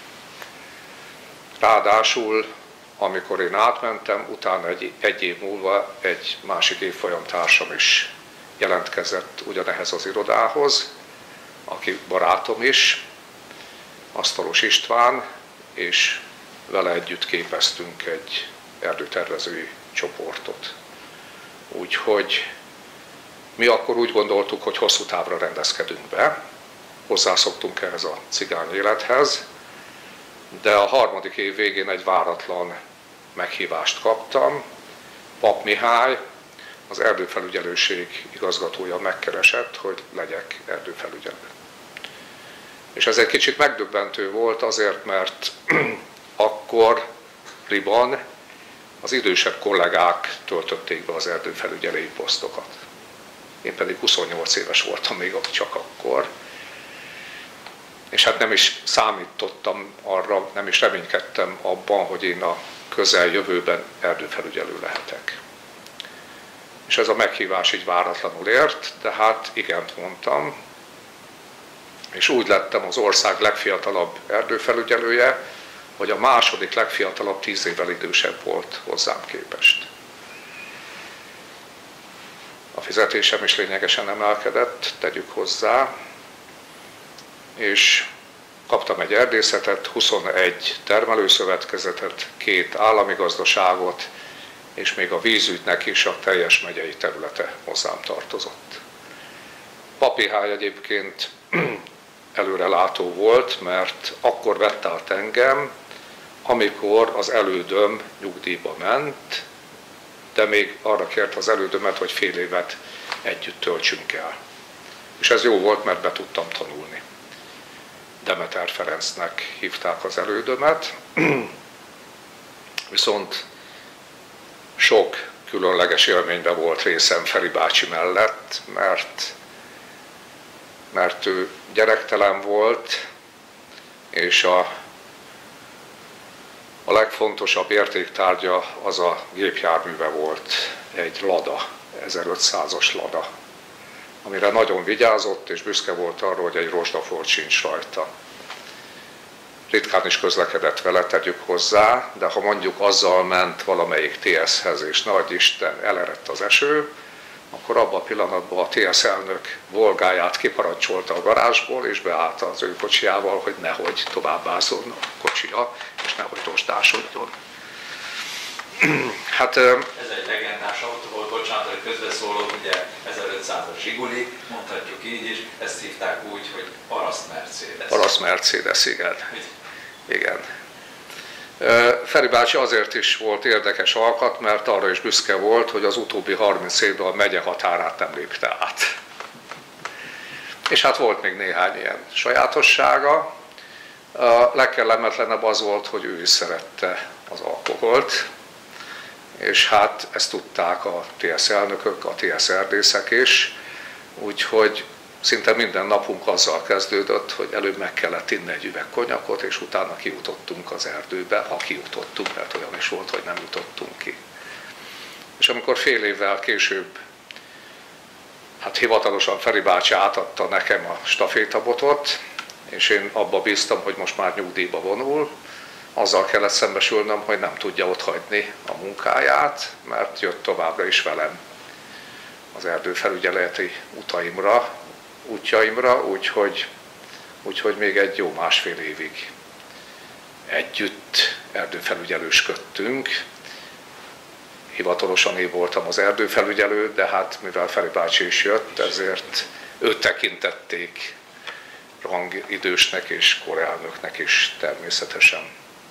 Ráadásul, amikor én átmentem, utána egy, egy év múlva egy másik évfolyam társam is jelentkezett ugyanehhez az irodához, aki barátom is, Asztalos István, és vele együtt képeztünk egy erdőtervezői csoportot. Úgyhogy mi akkor úgy gondoltuk, hogy hosszú távra rendezkedünk be, hozzászoktunk ehhez a cigány élethez, de a harmadik év végén egy váratlan meghívást kaptam. Pap Mihály, az erdőfelügyelőség igazgatója megkeresett, hogy legyek erdőfelügyelő. És ez egy kicsit megdöbbentő volt azért, mert akkoriban az idősebb kollégák töltötték be az erdőfelügyelői posztokat. Én pedig huszonnyolc éves voltam még csak akkor. És hát nem is számítottam arra, nem is reménykedtem abban, hogy én a közeljövőben erdőfelügyelő lehetek. És ez a meghívás így váratlanul ért, de hát igent mondtam, és úgy lettem az ország legfiatalabb erdőfelügyelője, hogy a második legfiatalabb tíz évvel idősebb volt hozzám képest. A fizetésem is lényegesen emelkedett, tegyük hozzá, és kaptam egy erdészetet, huszonegy termelőszövetkezetet, két állami gazdaságot, és még a vízügynek is a teljes megyei területe hozzám tartozott. Pap Mihály egyébként előrelátó volt, mert akkor vett át engem, amikor az elődöm nyugdíjba ment, de még arra kért az elődömet, hogy fél évet együtt töltsünk el. És ez jó volt, mert be tudtam tanulni. Demeter Ferencnek hívták az elődömet, viszont sok különleges élményben volt részem Feri bácsi mellett, mert, mert ő gyerektelen volt, és a, a legfontosabb értéktárgya az a gépjárműve volt, egy Lada, ezerötszázas Lada, amire nagyon vigyázott, és büszke volt arra, hogy egy rozsdafolt sincs rajta. Ritkán is közlekedett vele, tegyük hozzá, de ha mondjuk azzal ment valamelyik té es-hez, és nagy Isten, elerett az eső, akkor abban a pillanatban a té es elnök Volgáját kiparancsolta a garázsból, és beállt az ő kocsijával, hogy nehogy továbbázzon a kocsia, és nehogy rozsdásodjon. Hát, ez egy legendás autó volt, bocsánat, hogy közbeszólok, ugye ezerötszázas Zsiguli, mondhatjuk így is, ezt hívták úgy, hogy Paraszt Mercedes. Paraszt Mercedes, igen. igen. Feri bácsi azért is volt érdekes alkat, mert arra is büszke volt, hogy az utóbbi harminc évben a megye határát nem lépte át. És hát volt még néhány ilyen sajátossága. A legkellemetlenebb az volt, hogy ő is szerette az alkoholt, és hát ezt tudták a té es elnökök, a té es erdészek is, úgyhogy szinte minden napunk azzal kezdődött, hogy előbb meg kellett inni egy üveg konyakot, és utána kijutottunk az erdőbe, ha kijutottunk, mert olyan is volt, hogy nem jutottunk ki. És amikor fél évvel később, hát hivatalosan Feri bácsi átadta nekem a stafétabotot, és én abba bíztam, hogy most már nyugdíjba vonul, azzal kellett szembesülnöm, hogy nem tudja otthagyni a munkáját, mert jött továbbra is velem az erdőfelügyeleti utaimra, útjaimra, úgyhogy, úgyhogy még egy jó másfél évig együtt erdőfelügyelősködtünk. Hivatalosan én voltam az erdőfelügyelő, de hát mivel Feri bácsi is jött, ezért őt tekintették rangidősnek és korelnöknek is természetesen.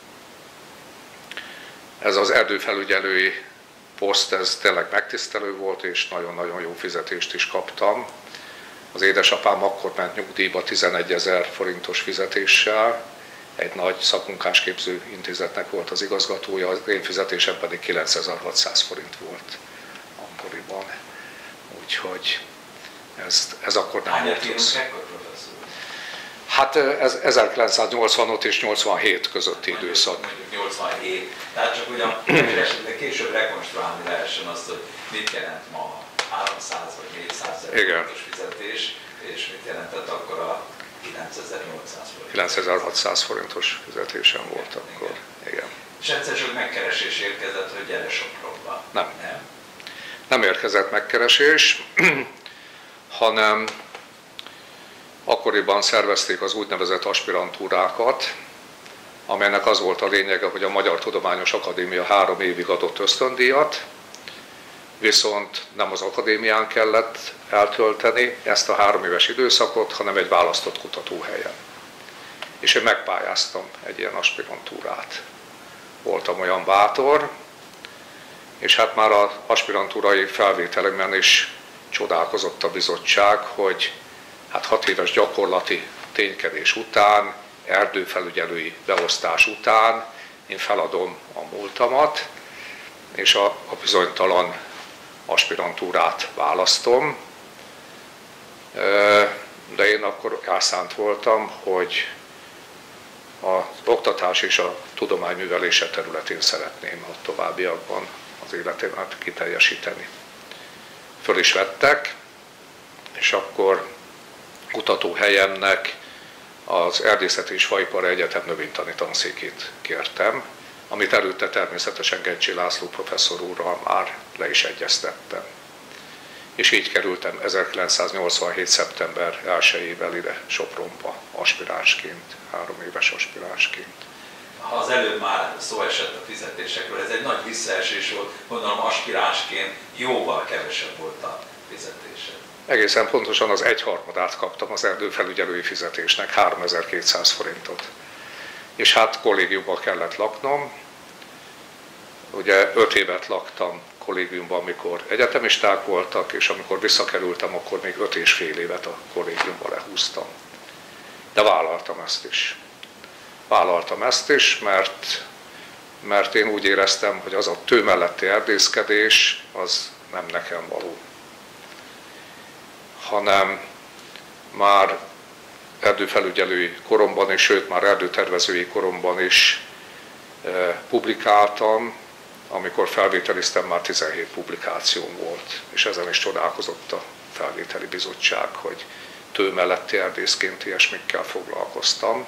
Ez az erdőfelügyelői poszt, ez tényleg megtisztelő volt, és nagyon-nagyon jó fizetést is kaptam. Az édesapám akkor ment nyugdíjba tizenegyezer forintos fizetéssel, egy nagy szakmunkásképző intézetnek volt az igazgatója, az én fizetésem pedig kilencezer-hatszáz forint volt akkoriban. Úgyhogy ez, ez akkor nem Hányat volt rossz. Hát ez ezerkilencszáznyolcvanöt és nyolcvanhét közötti mondjuk, időszak. Mondjuk nyolcvanhét. Tehát csak ugyan, hogy esetleg később rekonstruálni lehessen azt, hogy mit jelent ma háromszáz vagy négyszáz forintos fizetés, és mit jelentett akkor a kilencezer-nyolcszáz forint? kilencezer-hatszáz forintos fizetésem volt igen, akkor. Igen. Igen. És egyszer csak megkeresés érkezett, hogy gyere Sopronba? Nem. Nem. Nem érkezett megkeresés, hanem akkoriban szervezték az úgynevezett aspirantúrákat, amelynek az volt a lényege, hogy a Magyar Tudományos Akadémia három évig adott ösztöndíjat, viszont nem az akadémián kellett eltölteni ezt a három éves időszakot, hanem egy választott kutatóhelyen. És én megpályáztam egy ilyen aspirantúrát. Voltam olyan bátor, és hát már az aspirantúrai felvételemben is csodálkozott a bizottság, hogy hát hat éves gyakorlati ténykedés után, erdőfelügyelői beosztás után én feladom a múltamat, és a, a bizonytalan aspirantúrát választom. De én akkor elszánt voltam, hogy az oktatás és a tudomány művelése területén szeretném a továbbiakban az életemet kiteljesíteni. Föl is vettek, és akkor kutatóhelyemnek az Erdészeti és Faipari Egyetem növénytani tanszékét kértem, amit előtte természetesen Gencsi László professzor úrral már le is egyeztettem. És így kerültem ezerkilencszáznyolcvanhét. szeptember elsejével ide Sopronba aspiránsként, három éves aspiránsként. Ha az előbb már szó esett a fizetésekről, ez egy nagy visszaesés volt, gondolom aspiránsként jóval kevesebb volt a fizetésed. Egészen pontosan az egyharmadát kaptam az erdőfelügyelői fizetésnek, háromezer-kétszáz forintot. És hát kollégiumban kellett laknom. Ugye öt évet laktam kollégiumban, amikor egyetemisták voltak, és amikor visszakerültem, akkor még öt és fél évet a kollégiumban lehúztam. De vállaltam ezt is. Vállaltam ezt is, mert, mert én úgy éreztem, hogy az a tő melletti erdészkedés, az nem nekem való. Hanem már erdőfelügyelői koromban is, sőt már erdőtervezői koromban is eh, publikáltam, amikor felvételiztem, már tizenhét publikációm volt, és ezen is csodálkozott a felvételi bizottság, hogy tő melletti erdészként ilyesmikkel foglalkoztam.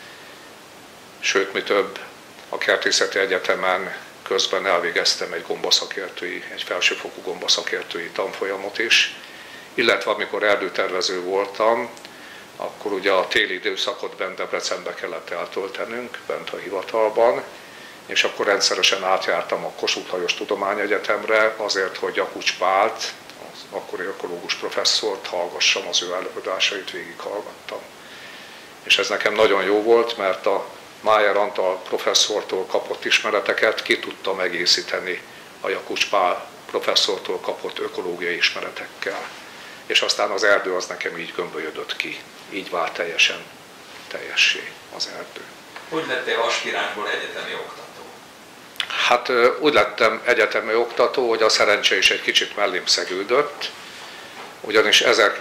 Sőt, mi több, a Kertészeti Egyetemen közben elvégeztem egy gombaszakértői, egy felsőfokú gombaszakértői tanfolyamot is, illetve amikor erdőtervező voltam, akkor ugye a téli időszakot bent Debrecenbe kellett eltöltenünk, bent a hivatalban, és akkor rendszeresen átjártam a Kossuth Lajos Tudományegyetemre azért, hogy Jakucs Pált, az akkori ökológus professzort hallgassam, az ő előadásait végighallgattam. És ez nekem nagyon jó volt, mert a Májer Antal professzortól kapott ismereteket ki tudtam egészíteni a Jakucs Pál professzortól kapott ökológiai ismeretekkel. És aztán az erdő az nekem így gömbölyödött ki, így vált teljesen teljessé az erdő. Hogy lettél aspiránsból egyetemi oktató? Hát úgy lettem egyetemi oktató, hogy a szerencse is egy kicsit mellém szegődött, ugyanis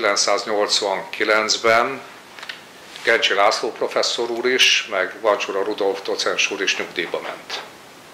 ezerkilencszáznyolcvankilencben Gencsi László professzor úr is, meg Vancsura Rudolf docens úr is nyugdíjba ment.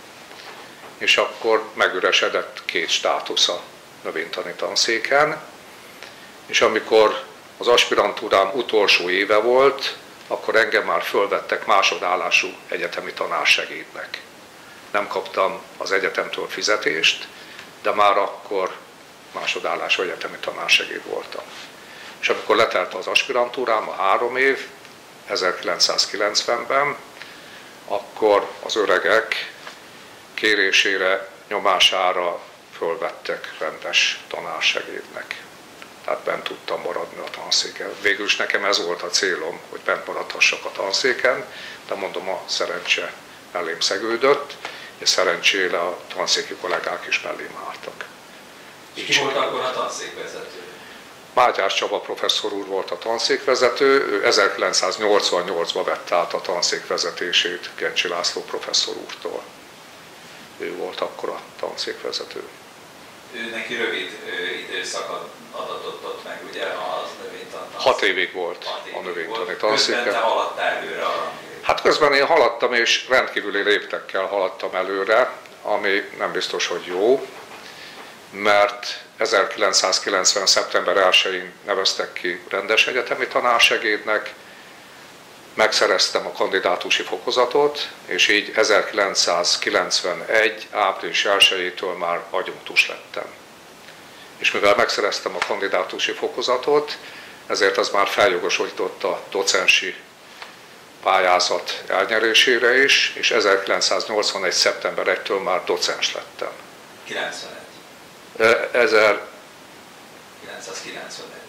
És akkor megüresedett két státusz a növénytani tanszéken, és amikor az aspirantúrám utolsó éve volt, akkor engem már fölvettek másodállású egyetemi tanársegédnek. Nem kaptam az egyetemtől fizetést, de már akkor másodállású egyetemi tanársegéd voltam. És amikor letelt az aspirantúrám, a három év, ezerkilencszázkilencvenben, akkor az öregek kérésére, nyomására fölvettek rendes tanársegédnek. Tehát bent tudtam maradni a tanszéken. Végül is nekem ez volt a célom, hogy bent maradhassak a tanszéken, de mondom, a szerencse mellém szegődött, és szerencsére a tanszéki kollégák is mellém álltak. Ki volt akkor a tanszékvezető? Mátyás Csaba professzor úr volt a tanszékvezető, ő ezerkilencszáznyolcvannyolcban vette át a tanszékvezetését Gencsi László professzor úrtól. Ő volt akkor a tanszékvezető. Ő neki rövid időszak adatot ott meg, ugye, az növénytani tanszék. Hat évig volt Hat évig a növénytani tanszéken. Közben te haladtál előre arra? Hát közben én haladtam, és rendkívüli léptekkel haladtam előre, ami nem biztos, hogy jó, mert ezerkilencszázkilencven. szeptember elsején neveztek ki rendes egyetemi tanársegédnek, megszereztem a kandidátusi fokozatot, és így ezerkilencszázkilencvenegy. április elsejétől már adjunktus lettem. És mivel megszereztem a kandidátusi fokozatot, ezért az már feljogosított a docensi pályázat elnyerésére is, és ezerkilencszáznyolcvanegy. szeptember elsejétől már docens lettem. kilencvenegy. ezerkilencszázkilencvenegy.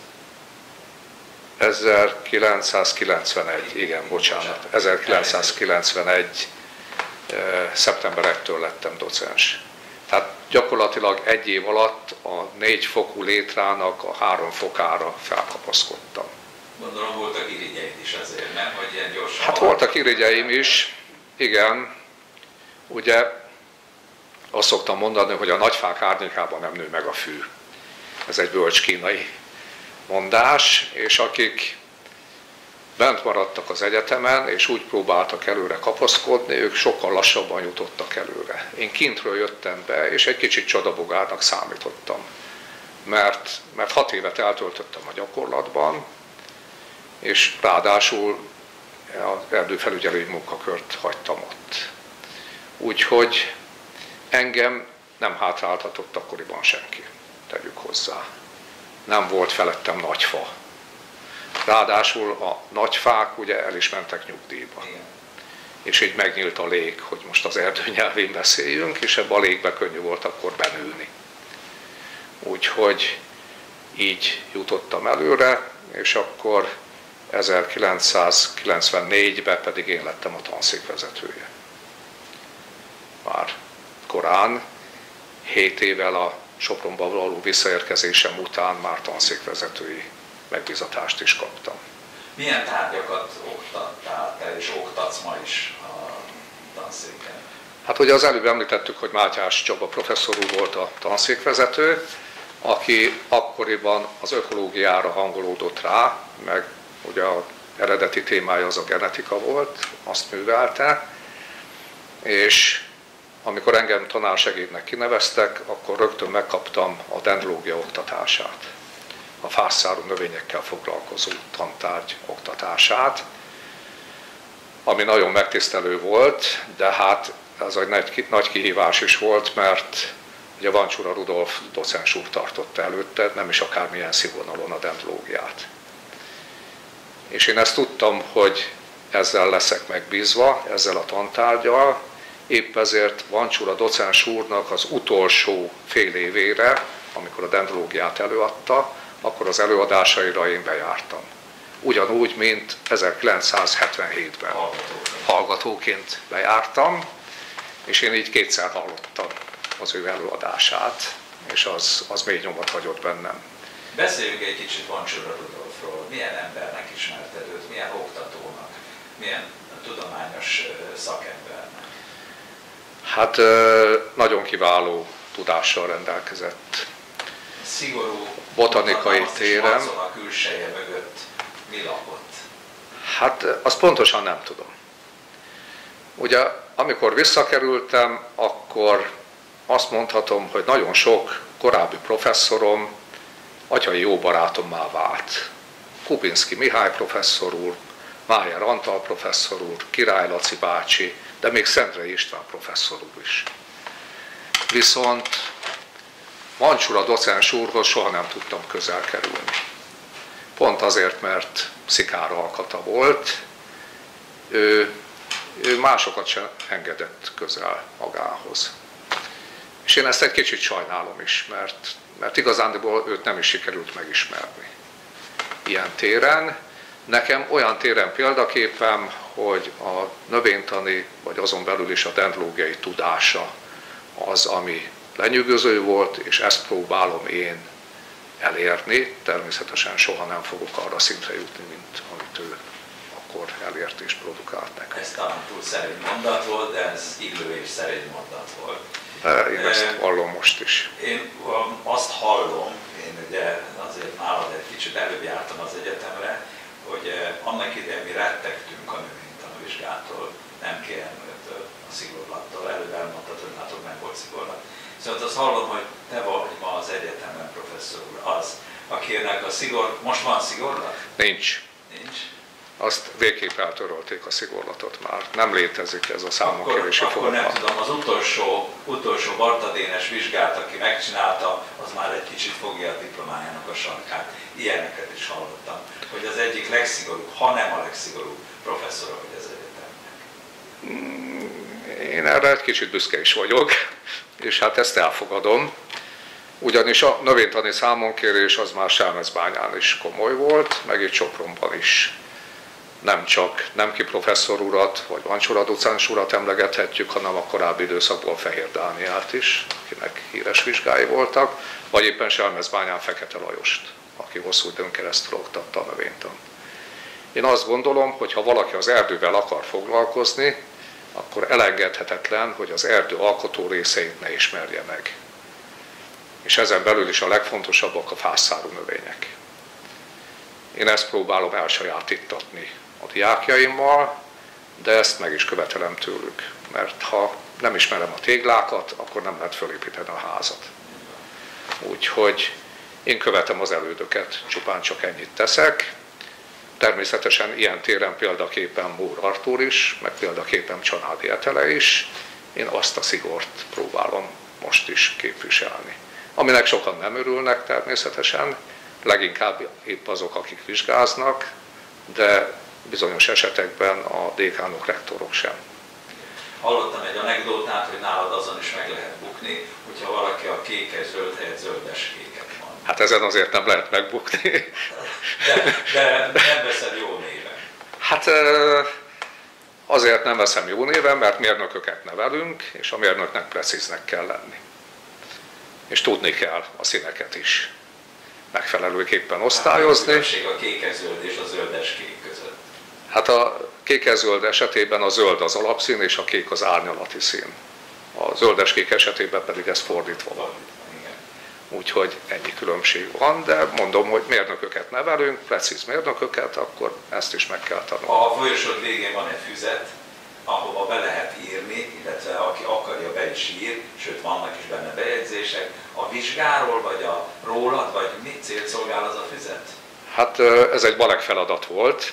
ezerkilencszázkilencvenegy, igen, bocsánat. ezerkilencszázkilencvenegy. szeptember elsejétől lettem docens. Tehát gyakorlatilag egy év alatt a négy fokú létrának a három fokára felkapaszkodtam. Gondolom voltak irigyeid is azért, nem? Hogy ilyen gyorsan... Hát voltak irigyeim is, igen. Ugye azt szoktam mondani, hogy a nagyfák árnyékában nem nő meg a fű. Ez egy bölcs kínai mondás, és akik bent maradtak az egyetemen, és úgy próbáltak előre kapaszkodni, ők sokkal lassabban jutottak előre. Én kintről jöttem be, és egy kicsit csodabogárnak számítottam. Mert, mert hat évet eltöltöttem a gyakorlatban, és ráadásul az erdőfelügyelői munkakört hagytam ott. Úgyhogy engem nem hátráltatott akkoriban senki, tegyük hozzá. Nem volt felettem nagy fa. Ráadásul a nagy fák ugye el is mentek nyugdíjba. Igen. És így megnyílt a lég, hogy most az erdő nyelvén beszéljünk, és ebbe a légbe könnyű volt akkor benőni. Úgyhogy így jutottam előre, és akkor ezerkilencszázkilencvennégyben pedig én lettem a tanszékvezetője. Már korán, hét évvel a Sopronba való visszaérkezésem után már tanszékvezetői megbízatást is kaptam. Milyen tárgyakat oktattál te és oktatsz ma is a tanszéken? Hát ugye az előbb említettük, hogy Mátyás Csaba professzor úr volt a tanszékvezető, aki akkoriban az ökológiára hangolódott rá, meg ugye az eredeti témája az a genetika volt, azt művelte, és amikor engem tanársegédnek kineveztek, akkor rögtön megkaptam a dendrológia oktatását, a fászszárú növényekkel foglalkozó tantárgy oktatását, ami nagyon megtisztelő volt, de hát ez egy nagy kihívás is volt, mert ugye Vancsura Rudolf docens úr tartotta előtte, nem is akármilyen színvonalon a dendrológiát. És én ezt tudtam, hogy ezzel leszek megbízva, ezzel a tantárggyal, épp ezért Vancsura docens úrnak az utolsó fél évére, amikor a dendrológiát előadta, akkor az előadásaira én bejártam. Ugyanúgy, mint ezerkilencszázhetvenhétben hallgatóként bejártam, és én így kétszer hallottam az ő előadását, és az, az mély nyomot hagyott bennem. Beszéljünk egy kicsit Vancsura Rudolfról. Milyen embernek ismerted őt, milyen oktatónak, milyen tudományos szakembernek? Hát nagyon kiváló tudással rendelkezett. Szigorú botanikai téren. A külseje mögött mi lakott? Hát azt pontosan nem tudom. Ugye amikor visszakerültem, akkor azt mondhatom, hogy nagyon sok korábbi professzorom atyai jó barátommá vált. Kubinszky Mihály professzor úr, Májer Antal professzor úr, Király Laci bácsi, de még Szendrei István professzor úr is. Viszont Vancsura docens úrhoz soha nem tudtam közel kerülni. Pont azért, mert szikára alkata volt, ő, ő másokat sem engedett közel magához. És én ezt egy kicsit sajnálom is, mert, mert igazándiból őt nem is sikerült megismerni ilyen téren. Nekem olyan téren példaképem, hogy a növénytani, vagy azon belül is a dendrológiai tudása az, ami lenyűgöző volt, és ezt próbálom én elérni. Természetesen soha nem fogok arra szintre jutni, mint amit ő akkor elért és produkált nekem. Ez talán túl szerény mondat volt, de ez illő és szerény mondat volt. De én ezt hallom most is. Én azt hallom, én ugye azért nálad egy kicsit előbb jártam az egyetemre, hogy annak idején mi rettegtünk a növénytanúvizsgától, nem kéremtől, a szigorlattól. Előbb elmondtad, hogy nálatok nem volt szigorlat. Szóval azt hallom, hogy te vagy ma az egyetemen professzor. akinek a szigor, most van szigorlat? Nincs. Nincs. Azt végképp eltörölték a szigorlatot már. Nem létezik ez a számonkérési forma. Akkor nem tudom, az utolsó, utolsó Bartadénes vizsgát, aki megcsinálta, az már egy kicsit fogja a diplomájának a sarkát. Ilyeneket is hallottam, hogy az egyik legszigorúbb, ha nem a legszigorúbb professzora, hogy az egyetemnek. Én erre egy kicsit büszke is vagyok, és hát ezt elfogadom. Ugyanis a növénytani számonkérés az már Selmecbányán is komoly volt, meg itt Sopronban is. Nem csak Nemki professzor urat, vagy Vancsora docens urat emlegethetjük, hanem a korábbi időszakból Fehér Dánielt is, akinek híres vizsgái voltak, vagy éppen Selmecbányán Fekete Lajost, aki hosszú időn keresztül oktatta a növénytant. Én azt gondolom, hogy ha valaki az erdővel akar foglalkozni, akkor elengedhetetlen, hogy az erdő alkotó részeit ne ismerje meg. És ezen belül is a legfontosabbak a fászszárú növények. Én ezt próbálom elsajátítatni a diákjaimmal, de ezt meg is követelem tőlük, mert ha nem ismerem a téglákat, akkor nem lehet fölépíteni a házat. Úgyhogy én követem az elődöket, csupán csak ennyit teszek. Természetesen ilyen téren példaképpen Mór Artúr is, meg példaképpen Csanádi Etele is. Én azt a szigort próbálom most is képviselni. Aminek sokan nem örülnek természetesen, leginkább épp azok, akik vizsgáznak, de bizonyos esetekben a dékánok, rektorok sem. Hallottam egy anekdótát, hogy nálad azon is meg lehet bukni, hogyha valaki a kékes-zöld helyett zöldes-kéket van. Hát ezen azért nem lehet megbukni. De, de nem veszed jó néven. Hát azért nem veszem jó néven, mert mérnököket nevelünk, és a mérnöknek precíznek kell lenni. És tudni kell a színeket is megfelelőképpen osztályozni. Hát, mi a kékes-zöld és a zöldes-kék között? Hát a kékes-zöld esetében a zöld az alapszín, és a kék az árnyalati szín. A zöldes-kék esetében pedig ez fordítva van. Úgyhogy ennyi különbség van, de mondom, hogy mérnököket nevelünk, precíz mérnököket, akkor ezt is meg kell tanulni. A folyosód végén van egy füzet, ahova be lehet írni, illetve aki akarja, be is ír, sőt vannak is benne bejegyzések, a vizsgáról, vagy a rólad, vagy mit célt szolgál az a füzet? Hát ez egy balek feladat volt.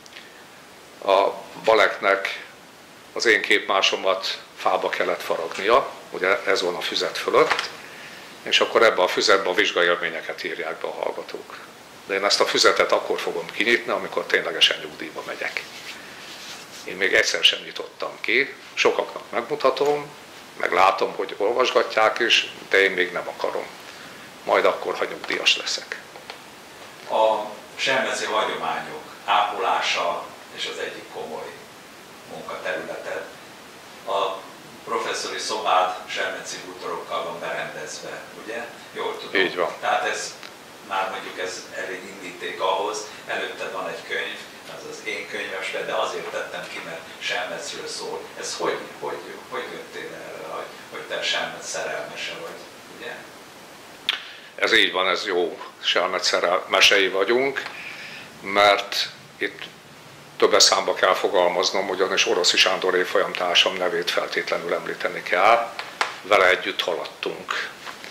A baleknek az én képmásomat fába kellett faragnia, ugye ez van a füzet fölött, és akkor ebbe a füzetbe a vizsgaélményeket írják be a hallgatók. De én ezt a füzetet akkor fogom kinyitni, amikor ténylegesen nyugdíjba megyek. Én még egyszer sem nyitottam ki, sokaknak megmutatom, meg látom, hogy olvasgatják is, de én még nem akarom. Majd akkor, ha nyugdíjas leszek. A selmeci hagyományok ápolása és az egyik komoly munkaterületed. A professzori szobád selmeci bútorokkal van berendezve, ugye? Jól tudom. Így van. Tehát ez már mondjuk ez elég indíték ahhoz, előtted van egy könyv, az az én könyvesbe, de azért tettem ki, mert Selmecről szól. Ez hogy, hogy, hogy jöttél erre, hogy, hogy te Selmec szerelmese vagy, ugye? Ez így van, ez jó, Selmec szerelmesei vagyunk, mert itt többes számba kell fogalmaznom, ugyanis Oroszi Sándor évfolyamtársam nevét feltétlenül említeni kell. Vele együtt haladtunk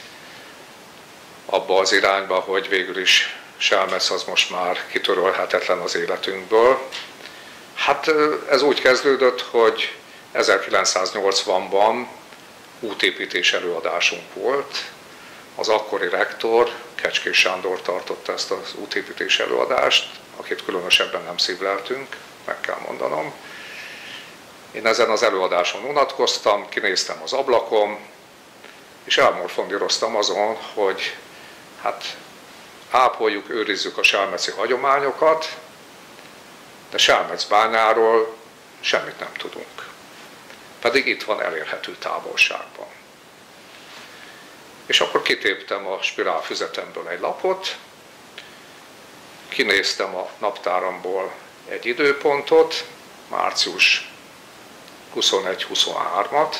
abba az irányba, hogy végül is Selmec az most már kitörölhetetlen az életünkből. Hát ez úgy kezdődött, hogy ezerkilencszáznyolcvanban útépítés előadásunk volt. Az akkori rektor, Kecskés Sándor tartotta ezt az útépítés előadást, akit különösebben nem szívleltünk, meg kell mondanom. Én ezen az előadáson unatkoztam, kinéztem az ablakom, és elmorfondíroztam azon, hogy hát ápoljuk, őrizzük a selmeci hagyományokat, de Selmecbányáról semmit nem tudunk. Pedig itt van elérhető távolságban. És akkor kitéptem a spirálfüzetemből egy lapot, kinéztem a naptáramból egy időpontot, március huszonegy huszonhármat,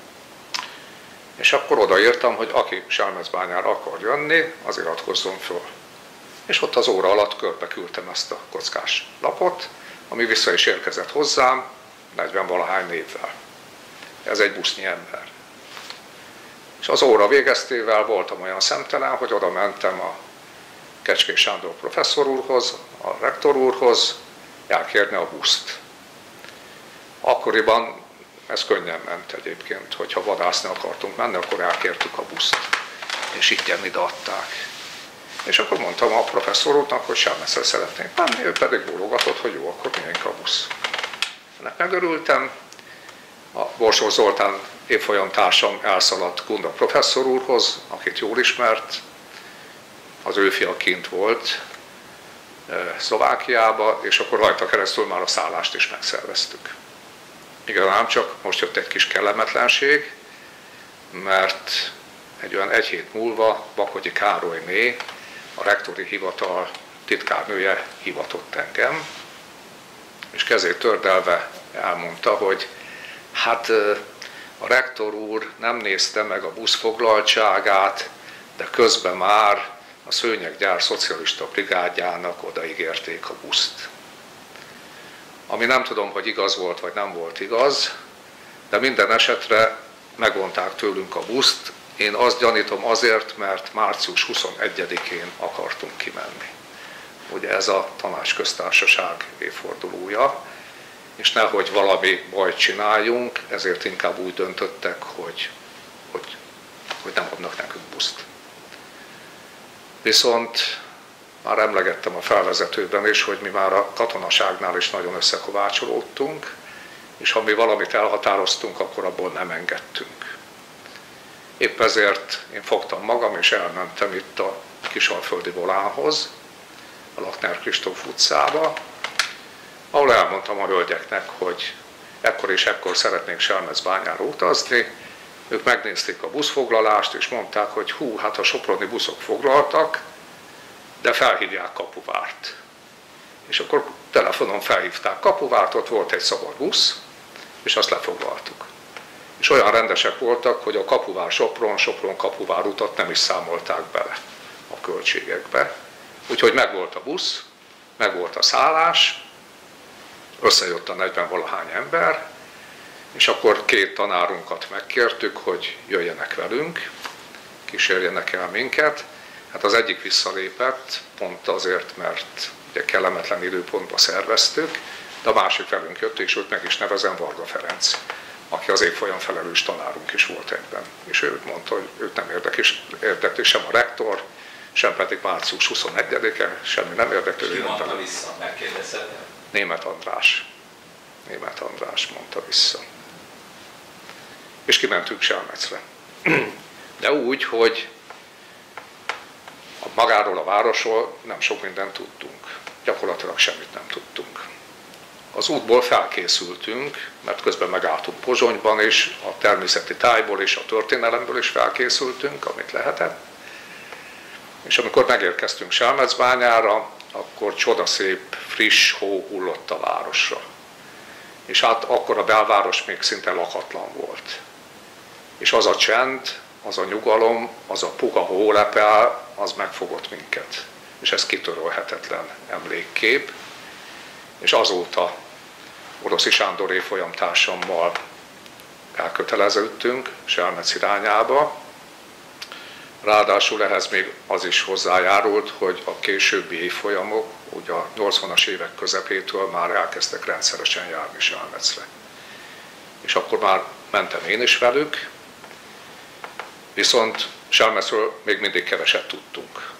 és akkor odaírtam, hogy aki Selmecbányára akar jönni, az iratkozzon föl. És ott az óra alatt körbe küldtem ezt a kockás lapot, ami vissza is érkezett hozzám, negyven-valahány névvel. Ez egy busznyi ember. És az óra végeztével voltam olyan szemtelen, hogy oda mentem a Kecskés Sándor professzor úrhoz, a rektor úrhoz elkérni a buszt. Akkoriban ez könnyen ment egyébként, hogyha vadászni akartunk menni, akkor elkértük a buszt, és ingyen ide adták. És akkor mondtam a professzor úrnak, hogy Selmecre szeretnénk menni, ő pedig bólogatott, hogy jó, akkor miénk a busz. Ennek megörültem, a Borsó Zoltán évfolyam társam elszaladt Gunda professzor úrhoz, akit jól ismert, az ő fia kint volt Szlovákiába, és akkor rajta keresztül már a szállást is megszerveztük. Igazán csak most jött egy kis kellemetlenség, mert egy olyan egy hét múlva Bakonyi Károlyné, a rektori hivatal titkárnője hivatott engem, és kezét tördelve elmondta, hogy hát a rektor úr nem nézte meg a busz foglaltságát, de közben már a szőnyeggyár szocialista brigádjának odaígérték a buszt. Ami nem tudom, hogy igaz volt, vagy nem volt igaz, de minden esetre megvonták tőlünk a buszt. Én azt gyanítom azért, mert március huszonegyedikén akartunk kimenni. Ugye ez a Tanácsköztársaság évfordulója, és nehogy valami bajt csináljunk, ezért inkább úgy döntöttek, hogy, hogy, hogy nem adnak nekünk buszt. Viszont már emlegettem a felvezetőben is, hogy mi már a katonaságnál is nagyon összekovácsolódtunk, és ha mi valamit elhatároztunk, akkor abból nem engedtünk. Épp ezért én fogtam magam, és elmentem itt a Kisalföldi Volánhoz, a Lakner Kristóf utcába, ahol elmondtam a hölgyeknek, hogy ekkor és ekkor szeretnénk Selmecbányára utazni. Ők megnézték a buszfoglalást, és mondták, hogy hú, hát a soproni buszok foglaltak, de felhívják Kapuvárt. És akkor telefonon felhívták Kapuvárt, ott volt egy szabad busz, és azt lefoglaltuk. És olyan rendesek voltak, hogy a Kapuvár-Sopron, Sopron-Kapuvár utat nem is számolták bele a költségekbe. Úgyhogy megvolt a busz, megvolt a szállás, összejött a negyven-valahány ember, és akkor két tanárunkat megkértük, hogy jöjjenek velünk, kísérjenek el minket. Hát az egyik visszalépett, pont azért, mert ugye kellemetlen időpontba szerveztük, de a másik velünk jött, és őt meg is nevezem, Varga Ferenc, aki az évfolyam felelős tanárunk is volt egyben. És ő mondta, hogy őt nem érdekli, érdekli sem a rektor, sem pedig március huszonegyedike, semmi nem érdekli. Ki mondta vissza, megkérdezhetem? Németh András. Németh András mondta vissza. És kimentünk Selmecre. De úgy, hogy magáról a városról nem sok mindent tudtunk. Gyakorlatilag semmit nem tudtunk. Az útból felkészültünk, mert közben megálltunk Pozsonyban is, a természeti tájból és a történelemből is felkészültünk, amit lehetett. És amikor megérkeztünk Selmecbányára, akkor csodaszép, friss hó hullott a városra. És hát akkor a belváros még szinte lakatlan volt. És az a csend, az a nyugalom, az a puha hólepel, az megfogott minket. És ez kitörölhetetlen emlékkép. És azóta Oroszi Sándor évfolyam társammal elköteleződtünk Selmec irányába. Ráadásul ehhez még az is hozzájárult, hogy a későbbi évfolyamok, ugye a nyolcvanas évek közepétől már elkezdtek rendszeresen járni Selmecre. És akkor már mentem én is velük, viszont Selmecről még mindig keveset tudtunk.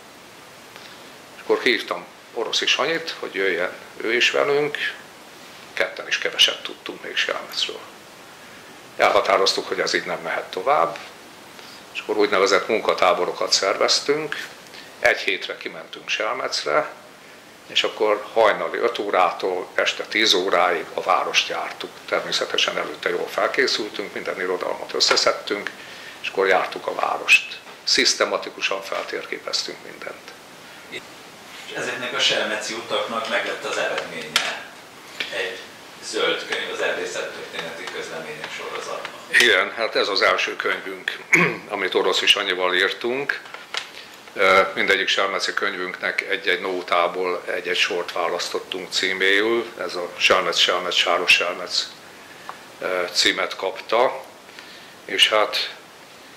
És akkor hívtam Oroszi Sanyit, hogy jöjjen ő is velünk, ketten is keveset tudtunk még Selmecről. Elhatároztuk, hogy ez így nem mehet tovább, és akkor úgynevezett munkatáborokat szerveztünk, egy hétre kimentünk Selmecre, és akkor hajnali öt órától este tíz óráig a várost jártuk. Természetesen előtte jól felkészültünk, minden irodalmat összeszedtünk, és akkor jártuk a várost. Szisztematikusan feltérképeztünk mindent. És ezeknek a selmeci utaknak meg lett az eredménye. Egy zöld könyv az erdészettörténeti közlemények sorozatban. Igen, hát ez az első könyvünk, amit Oroszi Sanyival írtunk. Mindegyik selmeci könyvünknek egy-egy nótából egy-egy sort választottunk címéül. Ez a Selmec-Selmec, Sáros Selmec címet kapta. És hát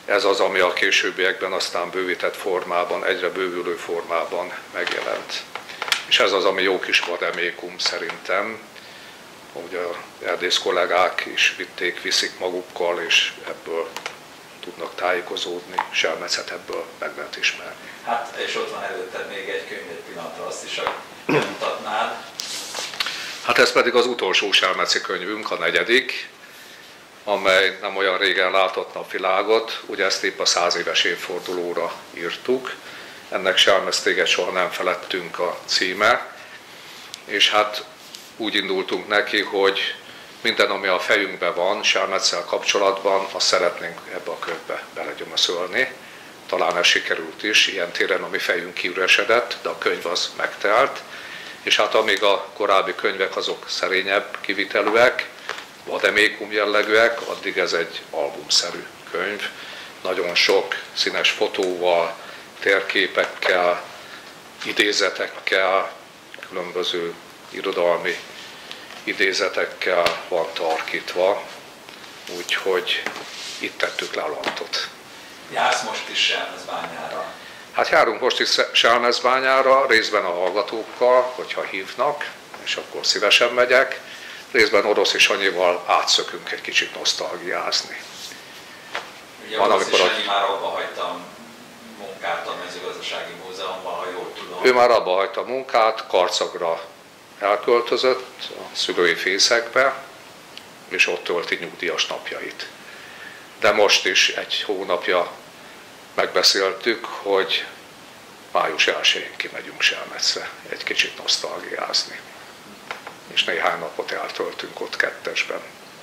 ez az, ami a későbbiekben aztán bővített formában, egyre bővülő formában megjelent. És ez az, ami jó kis vademékum szerintem, hogy az erdész kollégák is vitték, viszik magukkal, és ebből tudnak tájékozódni, Selmecet ebből meg lehet ismerni. Hát, és ott van előtted még egy könyv, egy pillanatra azt is mutatnád. Hát ez pedig az utolsó selmeci könyvünk, a negyedik, amely nem olyan régen látott napvilágot, ugye ezt épp a száz éves évfordulóra írtuk. Ennek Selmec téged soha nem feledtünk a címe, és hát úgy indultunk neki, hogy minden, ami a fejünkben van, Selmeccel kapcsolatban, azt szeretnénk ebbe a könyvbe belegyömöszölni. Talán ez sikerült is, ilyen téren a mi fejünk kiüresedett, de a könyv az megtelt. És hát amíg a korábbi könyvek azok szerényebb kivitelűek, vademékum jellegűek, addig ez egy albumszerű könyv. Nagyon sok színes fotóval, térképekkel, idézetekkel, különböző irodalmi idézetekkel van tarkítva, úgyhogy itt tettük le a lantot. Jársz most is Selmecbányára? Hát járunk most is Selmecbányára, részben a hallgatókkal, hogyha hívnak, és akkor szívesen megyek, részben Oroszi Sanyival átszökünk egy kicsit nosztalgiázni. Ugye Oroszi Sanyi már abba hagyta a munkát a Mezőgazdasági Múzeumban, ha jól tudom. Ő már abba hagyta a munkát, Karcagra elköltözött a szülői fészekbe, és ott tölti nyugdíjas napjait. De most is egy hónapja megbeszéltük, hogy május elsején kimegyünk Selmecre egy kicsit nosztalgiázni. És néhány napot eltöltünk ott kettesben.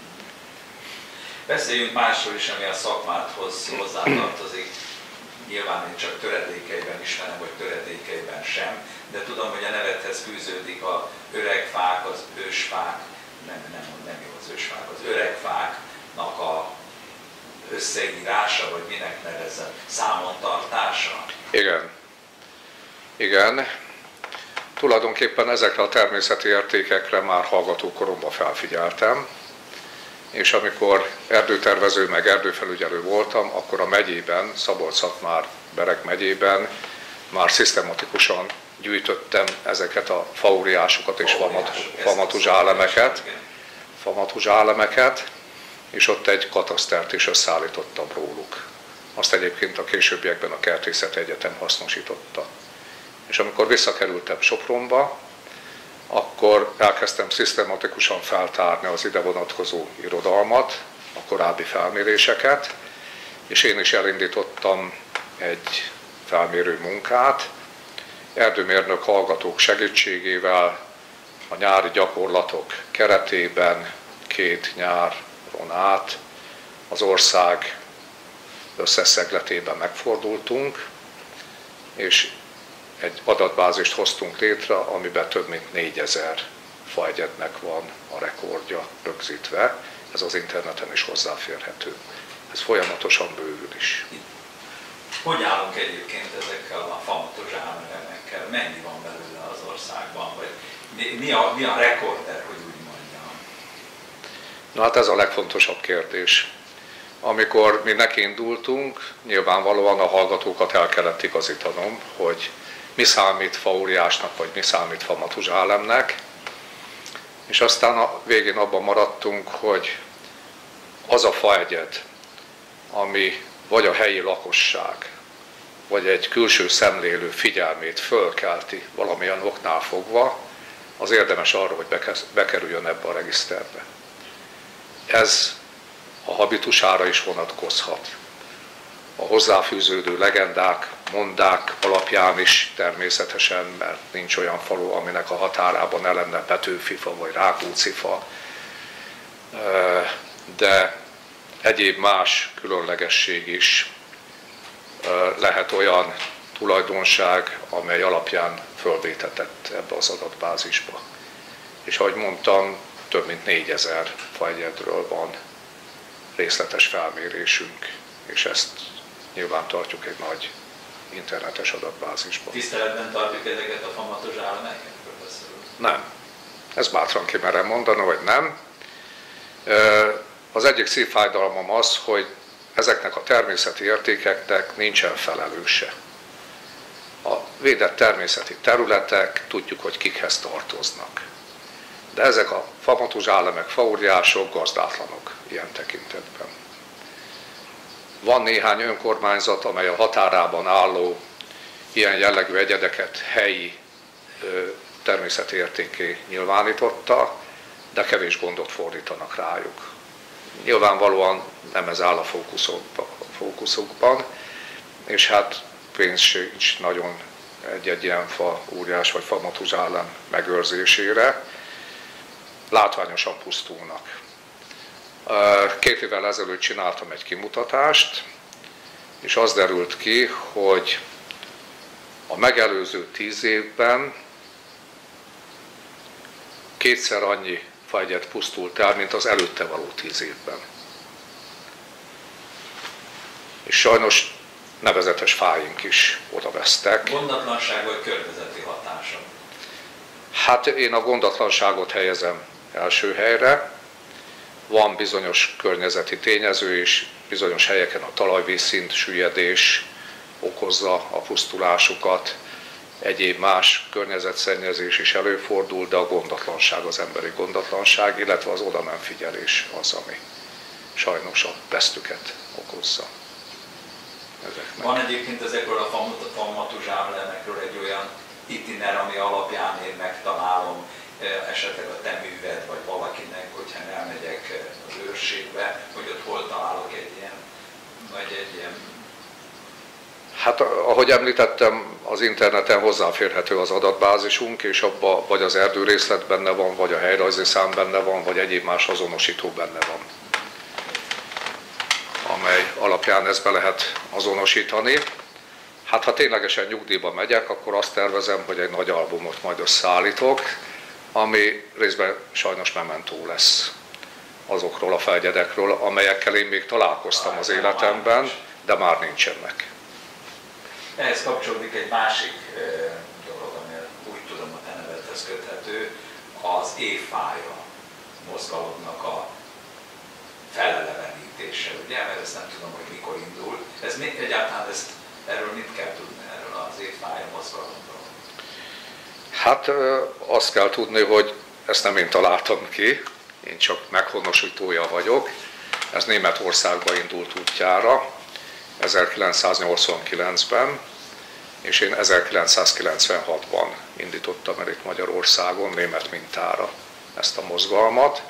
Beszéljünk másról is, ami a szakmádhoz hozzátartozik. Nyilván én csak töredékeiben ismerem, vagy töredékeiben sem, de tudom, hogy a nevedhez fűződik a öregfák, az ősfák, nem, nem, nem jó az ősfák, az öregfáknak a összeírása, vagy minek nevezzem, számontartása? Igen. Igen. Tulajdonképpen ezekre a természeti értékekre már hallgatókoromban felfigyeltem, és amikor erdőtervező meg erdőfelügyelő voltam, akkor a megyében, Szabolcs-Szatmár Bereg megyében már szisztematikusan gyűjtöttem ezeket a faóriásokat és famatuzsálemeket, famatuzsálemeket, és ott egy katasztert is összeállítottam róluk. Azt egyébként a későbbiekben a Kertészeti Egyetem hasznosította. És amikor visszakerültem Sopronba, akkor elkezdtem szisztematikusan feltárni az ide vonatkozó irodalmat, a korábbi felméréseket, és én is elindítottam egy felmérő munkát, erdőmérnök hallgatók segítségével, a nyári gyakorlatok keretében két nyáron át az ország összeszegletében megfordultunk, és egy adatbázist hoztunk létre, amiben több mint négyezer faegyednek van a rekordja rögzítve. Ez az interneten is hozzáférhető. Ez folyamatosan bővül is. Hogy állunk egyébként ezekkel a famatuzsálemekkel? Mennyi van belőle az országban? Vagy mi a, mi a rekorder, hogy úgy mondjam? Na hát ez a legfontosabb kérdés. Amikor mi nekiindultunk, nyilvánvalóan a hallgatókat el kellett igazítanom, hogy mi számít faóriásnak, vagy mi számít famatuzsálemnek, és aztán a végén abban maradtunk, hogy az a faegyed, ami vagy a helyi lakosság, vagy egy külső szemlélő figyelmét fölkelti valamilyen oknál fogva, az érdemes arra, hogy bekerüljön ebbe a regiszterbe. Ez a habitusára is vonatkozhat. A hozzáfűződő legendák, mondák alapján is természetesen, mert nincs olyan falu, aminek a határában ne lenne Petőfifa vagy Rákóczifa, de egyéb más különlegesség is lehet olyan tulajdonság, amely alapján fölvétetett ebbe az adatbázisba. És ahogy mondtam, több mint négyezer faegyedről van részletes felmérésünk, és ezt nyilván tartjuk egy nagy internetes adatbázisban. Tiszteletben tartjuk ezeket a famatuzsálemeket, professzor úr? Nem. Ez bátran kimerem mondani, hogy nem. Az egyik szívfájdalmam az, hogy ezeknek a természeti értékeknek nincsen felelőse. A védett természeti területek, tudjuk, hogy kikhez tartoznak. De ezek a famatuzsálemek, faóriások gazdátlanok ilyen tekintetben. Van néhány önkormányzat, amely a határában álló ilyen jellegű egyedeket helyi ö, természeti értékké nyilvánította, de kevés gondot fordítanak rájuk. Nyilvánvalóan nem ez áll a fókuszukban, és hát pénz sincs nagyon egy-egy ilyen faóriás vagy famatuzsálem megőrzésére, látványosan pusztulnak. Két évvel ezelőtt csináltam egy kimutatást, és az derült ki, hogy a megelőző tíz évben kétszer annyi faegyed pusztult el, mint az előtte való tíz évben. És sajnos nevezetes fáink is odavesztek. Gondatlanság vagy környezeti hatása? Hát én a gondatlanságot helyezem első helyre. Van bizonyos környezeti tényező is, bizonyos helyeken a talajvízszint süllyedés okozza a pusztulásukat, egyéb más környezetszennyezés is előfordul, de a gondatlanság, az emberi gondatlanság, illetve az oda nem figyelés az, ami sajnos a vesztüket okozza. Ezeknek. Van egyébként ezekről a famatuzsálemekről egy olyan itiner, ami alapján én megtalálom esetleg a te műved, vagy valakinek, hogyha elmegyek az őrségbe, hogy ott hol találok egy ilyen, vagy egy ilyen... Hát ahogy említettem, az interneten hozzáférhető az adatbázisunk, és abban vagy az erdőrészlet benne van, vagy a helyrajzi szám benne van, vagy egyéb más azonosító benne van, amely alapján ezt be lehet azonosítani. Hát ha ténylegesen nyugdíjba megyek, akkor azt tervezem, hogy egy nagy albumot majd összeállítok, ami részben sajnos mementó lesz azokról a faegyedekről, amelyekkel én még találkoztam az életemben, de már nincsenek. Ehhez kapcsolódik egy másik dolog, ami úgy tudom a te nevedhez köthető, az évfája mozgalomnak a felelevenítése, ugye? Mert ezt nem tudom, hogy mikor indul. Ez mit, egyáltalán ezt, erről mit kell tudni, erről az évfája mozgalomról? Hát azt kell tudni, hogy ezt nem én találtam ki, én csak meghonosítója vagyok. Ez Németországba indult útjára ezerkilencszáznyolcvankilencben, és én ezerkilencszázkilencvenhatban indítottam el itt Magyarországon német mintára ezt a mozgalmat.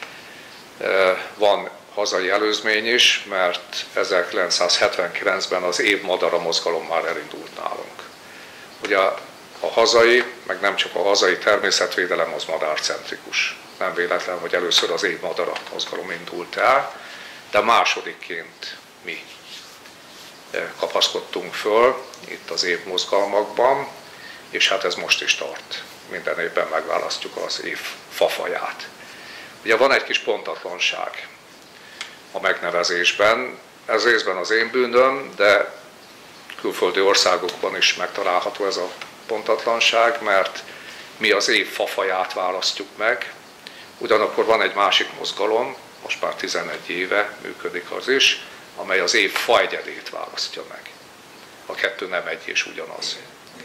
Van hazai előzmény is, mert ezerkilencszázhetvenkilencben az évmadara mozgalom már elindult nálunk. Ugye a hazai, meg nem csak a hazai természetvédelem az madárcentrikus. Nem véletlen, hogy először az évmadara mozgalom indult el, de másodikként mi kapaszkodtunk föl itt az évmozgalmakban, és hát ez most is tart. Minden évben megválasztjuk az év fafaját. Ugye van egy kis pontatlanság a megnevezésben, ez részben az én bűnöm, de külföldi országokban is megtalálható ez a pontatlanság, mert mi az év fafaját választjuk meg, ugyanakkor van egy másik mozgalom, most már tizenegy éve működik az is, amely az év faegyedét választja meg. A kettő nem egy és ugyanaz.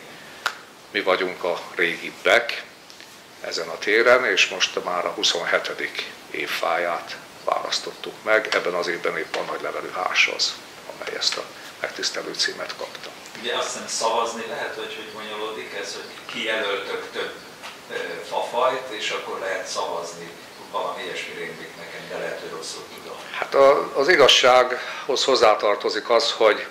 Mi vagyunk a régibbek ezen a téren, és most már a huszonhetedik évfáját választottuk meg, ebben az évben épp a nagylevelű ház az, amely ezt a megtisztelő címet kapta. Ugye azt hiszem szavazni lehet, hogy hogy bonyolódik ez, hogy kijelöltök több e, fafajt, és akkor lehet szavazni, valami ilyesmi rémlik nekem, de lehet, hogy rosszul tudom. Hát a, az igazsághoz hozzátartozik az, hogy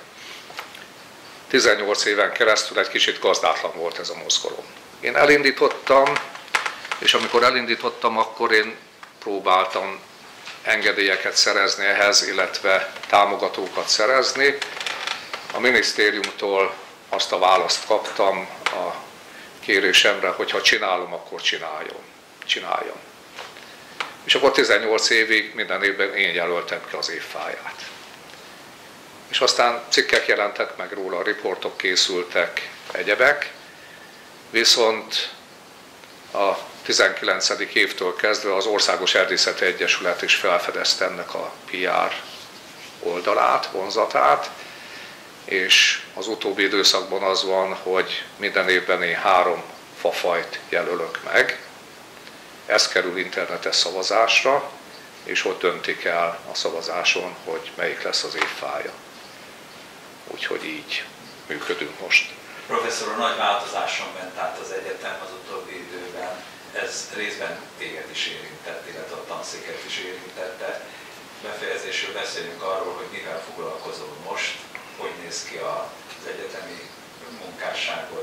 tizennyolc éven keresztül egy kicsit gazdátlan volt ez a mozgalom. Én elindítottam, és amikor elindítottam, akkor én próbáltam engedélyeket szerezni ehhez, illetve támogatókat szerezni. A minisztériumtól azt a választ kaptam a kérésemre, hogy ha csinálom, akkor csináljon. csináljam. És akkor tizennyolc évig minden évben én jelöltem ki az évfáját. És aztán cikkek jelentek meg róla, riportok készültek, egyebek, viszont a tizenkilencedik évtől kezdve az Országos Erdészeti Egyesület is felfedezte ennek a pé er oldalát, vonzatát, és az utóbbi időszakban az van, hogy minden évben én három fafajt jelölök meg. Ez kerül internetes szavazásra, és ott döntik el a szavazáson, hogy melyik lesz az évfája. Úgyhogy így működünk most. Professzor, nagy változáson ment át az egyetem az utóbbi időben. Ez részben téged is érintett, illetve a tanszéket is érintette. Befejezésről beszélünk arról, hogy mivel foglalkozol most, hogy néz ki az egyetemi munkásságod.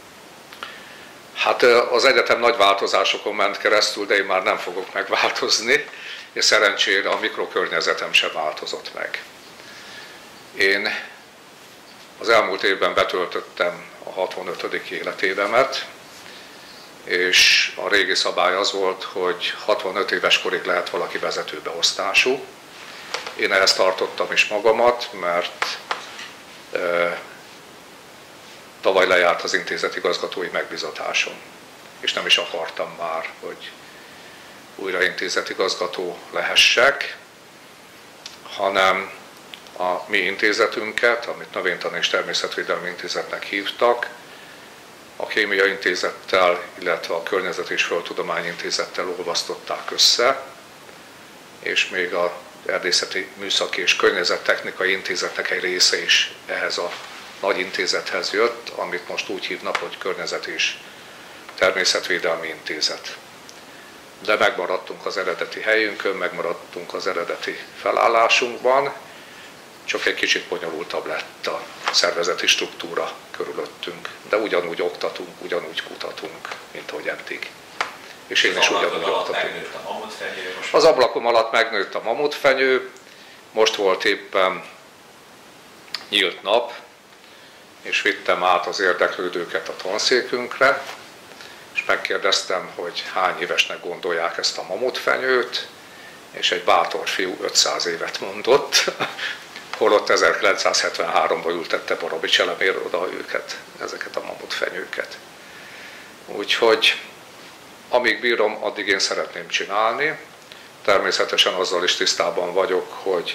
Hát az egyetem nagy változásokon ment keresztül, de én már nem fogok megváltozni, és szerencsére a mikrokörnyezetem sem változott meg. Én az elmúlt évben betöltöttem a hatvanötödik életévemet, és a régi szabály az volt, hogy hatvanöt éves korig lehet valaki vezetőbeosztású. Én ehhez tartottam is magamat, mert e, tavaly lejárt az intézet igazgatói megbizatásom, és nem is akartam már, hogy újra intézetigazgató lehessek, hanem a mi intézetünket, amit Növénytani és Természetvédelmi Intézetnek hívtak, a Kémia Intézettel, illetve a Környezet és Földtudományi Intézettel olvasztották össze, és még az Erdészeti Műszaki és Környezettechnikai Intézetnek egy része is ehhez a nagy intézethez jött, amit most úgy hívnak, hogy Környezet és Természetvédelmi Intézet. De megmaradtunk az eredeti helyünkön, megmaradtunk az eredeti felállásunkban, csak egy kicsit bonyolultabb lett a szervezeti struktúra körülöttünk, de ugyanúgy oktatunk, ugyanúgy kutatunk, mint ahogy eddig. És én is ugyanúgy oktatunk. Az ablakom alatt megnőtt a mamutfenyő, most volt éppen nyílt nap, és vittem át az érdeklődőket a tanszékünkre, és megkérdeztem, hogy hány évesnek gondolják ezt a mamutfenyőt, és egy bátor fiú ötszáz évet mondott, holott ezerkilencszázhetvenháromban ültette Borovics Elemér oda őket, ezeket a mamutfenyőket. Úgyhogy amíg bírom, addig én szeretném csinálni. Természetesen azzal is tisztában vagyok, hogy,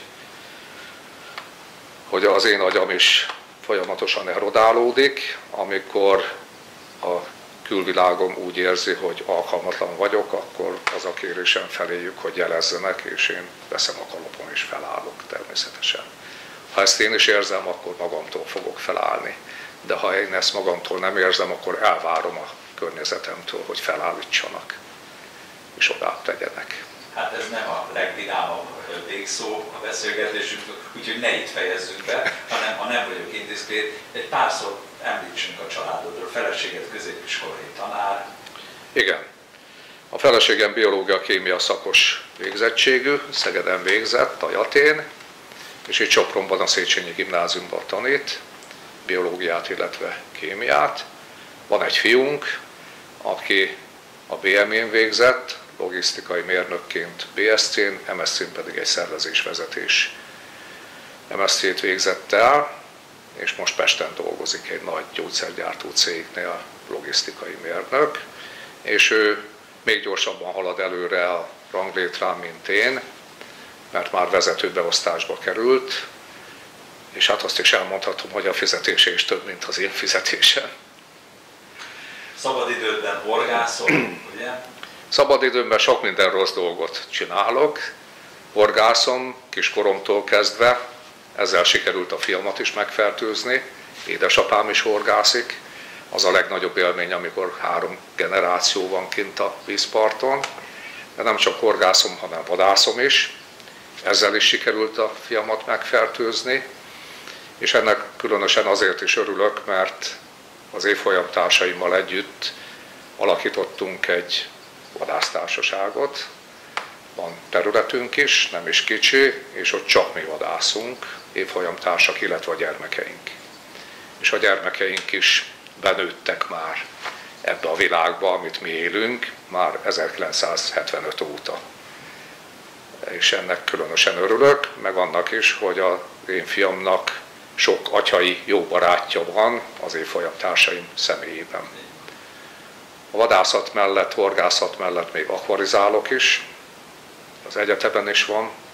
hogy az én agyam is folyamatosan erodálódik, amikor a külvilágom úgy érzi, hogy alkalmatlan vagyok, akkor az a kérésem feléjük, hogy jelezzenek, és én veszem a kalapom és felállok természetesen. Ha ezt én is érzem, akkor magamtól fogok felállni. De ha én ezt magamtól nem érzem, akkor elvárom a környezetemtől, hogy felállítsanak, és odább tegyenek. Hát ez nem a legvidámabb végszó a beszélgetésünkről, úgyhogy ne itt fejezzünk be, hanem ha nem vagyok indiszkrét, egy párszor említsünk a családodról. Feleséged középiskolai tanár. Igen. A feleségem biológia-kémia szakos végzettségű, Szegeden végzett, a Jatén, és itt Sopronban a Széchenyi Gimnáziumban tanít, biológiát, illetve kémiát. Van egy fiunk, aki a bé em é-n végzett, logisztikai mérnökként bé es cén, em es cén pedig egy szervezésvezetés em es cét végzett el, és most Pesten dolgozik egy nagy gyógyszergyártó cégnél, logisztikai mérnök, és ő még gyorsabban halad előre a ranglétrán, mint én, mert már vezetőbeosztásba került, és hát azt is elmondhatom, hogy a fizetése is több, mint az én fizetésem. Szabadidődben horgászol, ugye? Szabadidőmben sok minden rossz dolgot csinálok, horgászom kiskoromtól kezdve, ezzel sikerült a fiamat is megfertőzni, édesapám is horgászik, az a legnagyobb élmény, amikor három generáció van kint a vízparton, de nem csak horgászom, hanem vadászom is, ezzel is sikerült a fiamat megfertőzni, és ennek különösen azért is örülök, mert az évfolyam társaimmal együtt alakítottunk egy vadásztársaságot, van területünk is, nem is kicsi, és ott csak mi vadászunk, évfolyamtársak, illetve a gyermekeink. És a gyermekeink is benőttek már ebbe a világba, amit mi élünk, már ezerkilencszázhetvenöt óta. És ennek különösen örülök, meg annak is, hogy az én fiamnak sok atyai jó barátja van az évfolyamtársaim személyében. A vadászat mellett, horgászat mellett még akvarizálok is, az egyetemen is van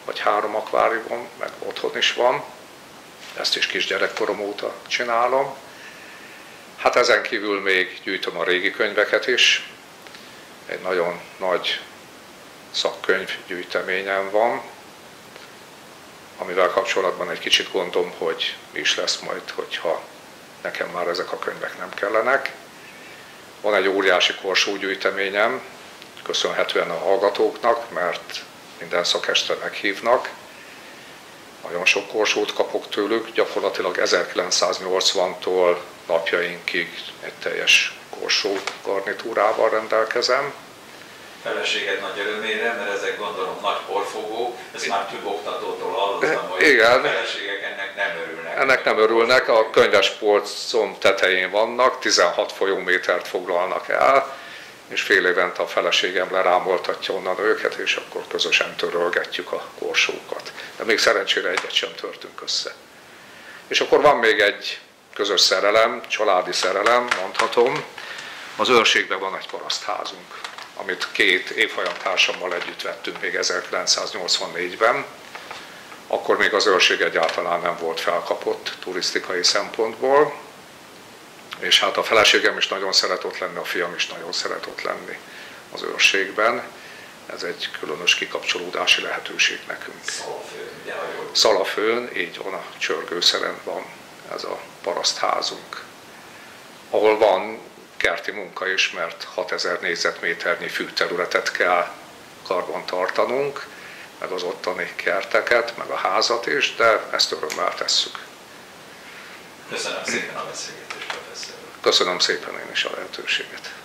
vagy három akvárium, meg otthon is van. Ezt is kisgyerekkorom óta csinálom. Hát ezen kívül még gyűjtöm a régi könyveket is. Egy nagyon nagy szakkönyvgyűjteményem van, amivel kapcsolatban egy kicsit gondom, hogy mi is lesz majd, hogyha nekem már ezek a könyvek nem kellenek. Van egy óriási korsógyűjteményem, köszönhetően a hallgatóknak, mert minden szakestre meghívnak. Nagyon sok korsót kapok tőlük, gyakorlatilag ezerkilencszáznyolcvantól napjainkig egy teljes korsó garnitúrával rendelkezem. Feleséged nagy örömére, mert ezek gondolom nagy porfogó, ezt már több oktatótól hallottam, hogy igen. A feleségek ennek nem örülnek. Ennek nem örülnek, a könyvespolcom tetején vannak, tizenhat folyómétert foglalnak el, és fél évente a feleségem lerámoltatja onnan őket, és akkor közösen törölgetjük a korsókat. De még szerencsére egyet sem törtünk össze. És akkor van még egy közös szerelem, családi szerelem, mondhatom. Az Őrségben van egy parasztházunk, amit két évfolyamtársammal együtt vettünk még ezerkilencszáznyolcvannégyben. Akkor még az Őrség egyáltalán nem volt felkapott turisztikai szempontból. És hát a feleségem is nagyon szeret ott lenni, a fiam is nagyon szeret ott lenni az Őrségben. Ez egy különös kikapcsolódási lehetőség nekünk. Szalafőn, ugye? Szalafőn, így van, a Csörgőszeren van ez a parasztházunk, ahol van kerti munka is, mert hatezer négyzetméternyi fűterületet kell karban tartanunk, meg az ottani kerteket, meg a házat is, de ezt örömmel tesszük. Köszönöm szépen a beszélgetést, professzor. Köszönöm szépen én is a lehetőséget.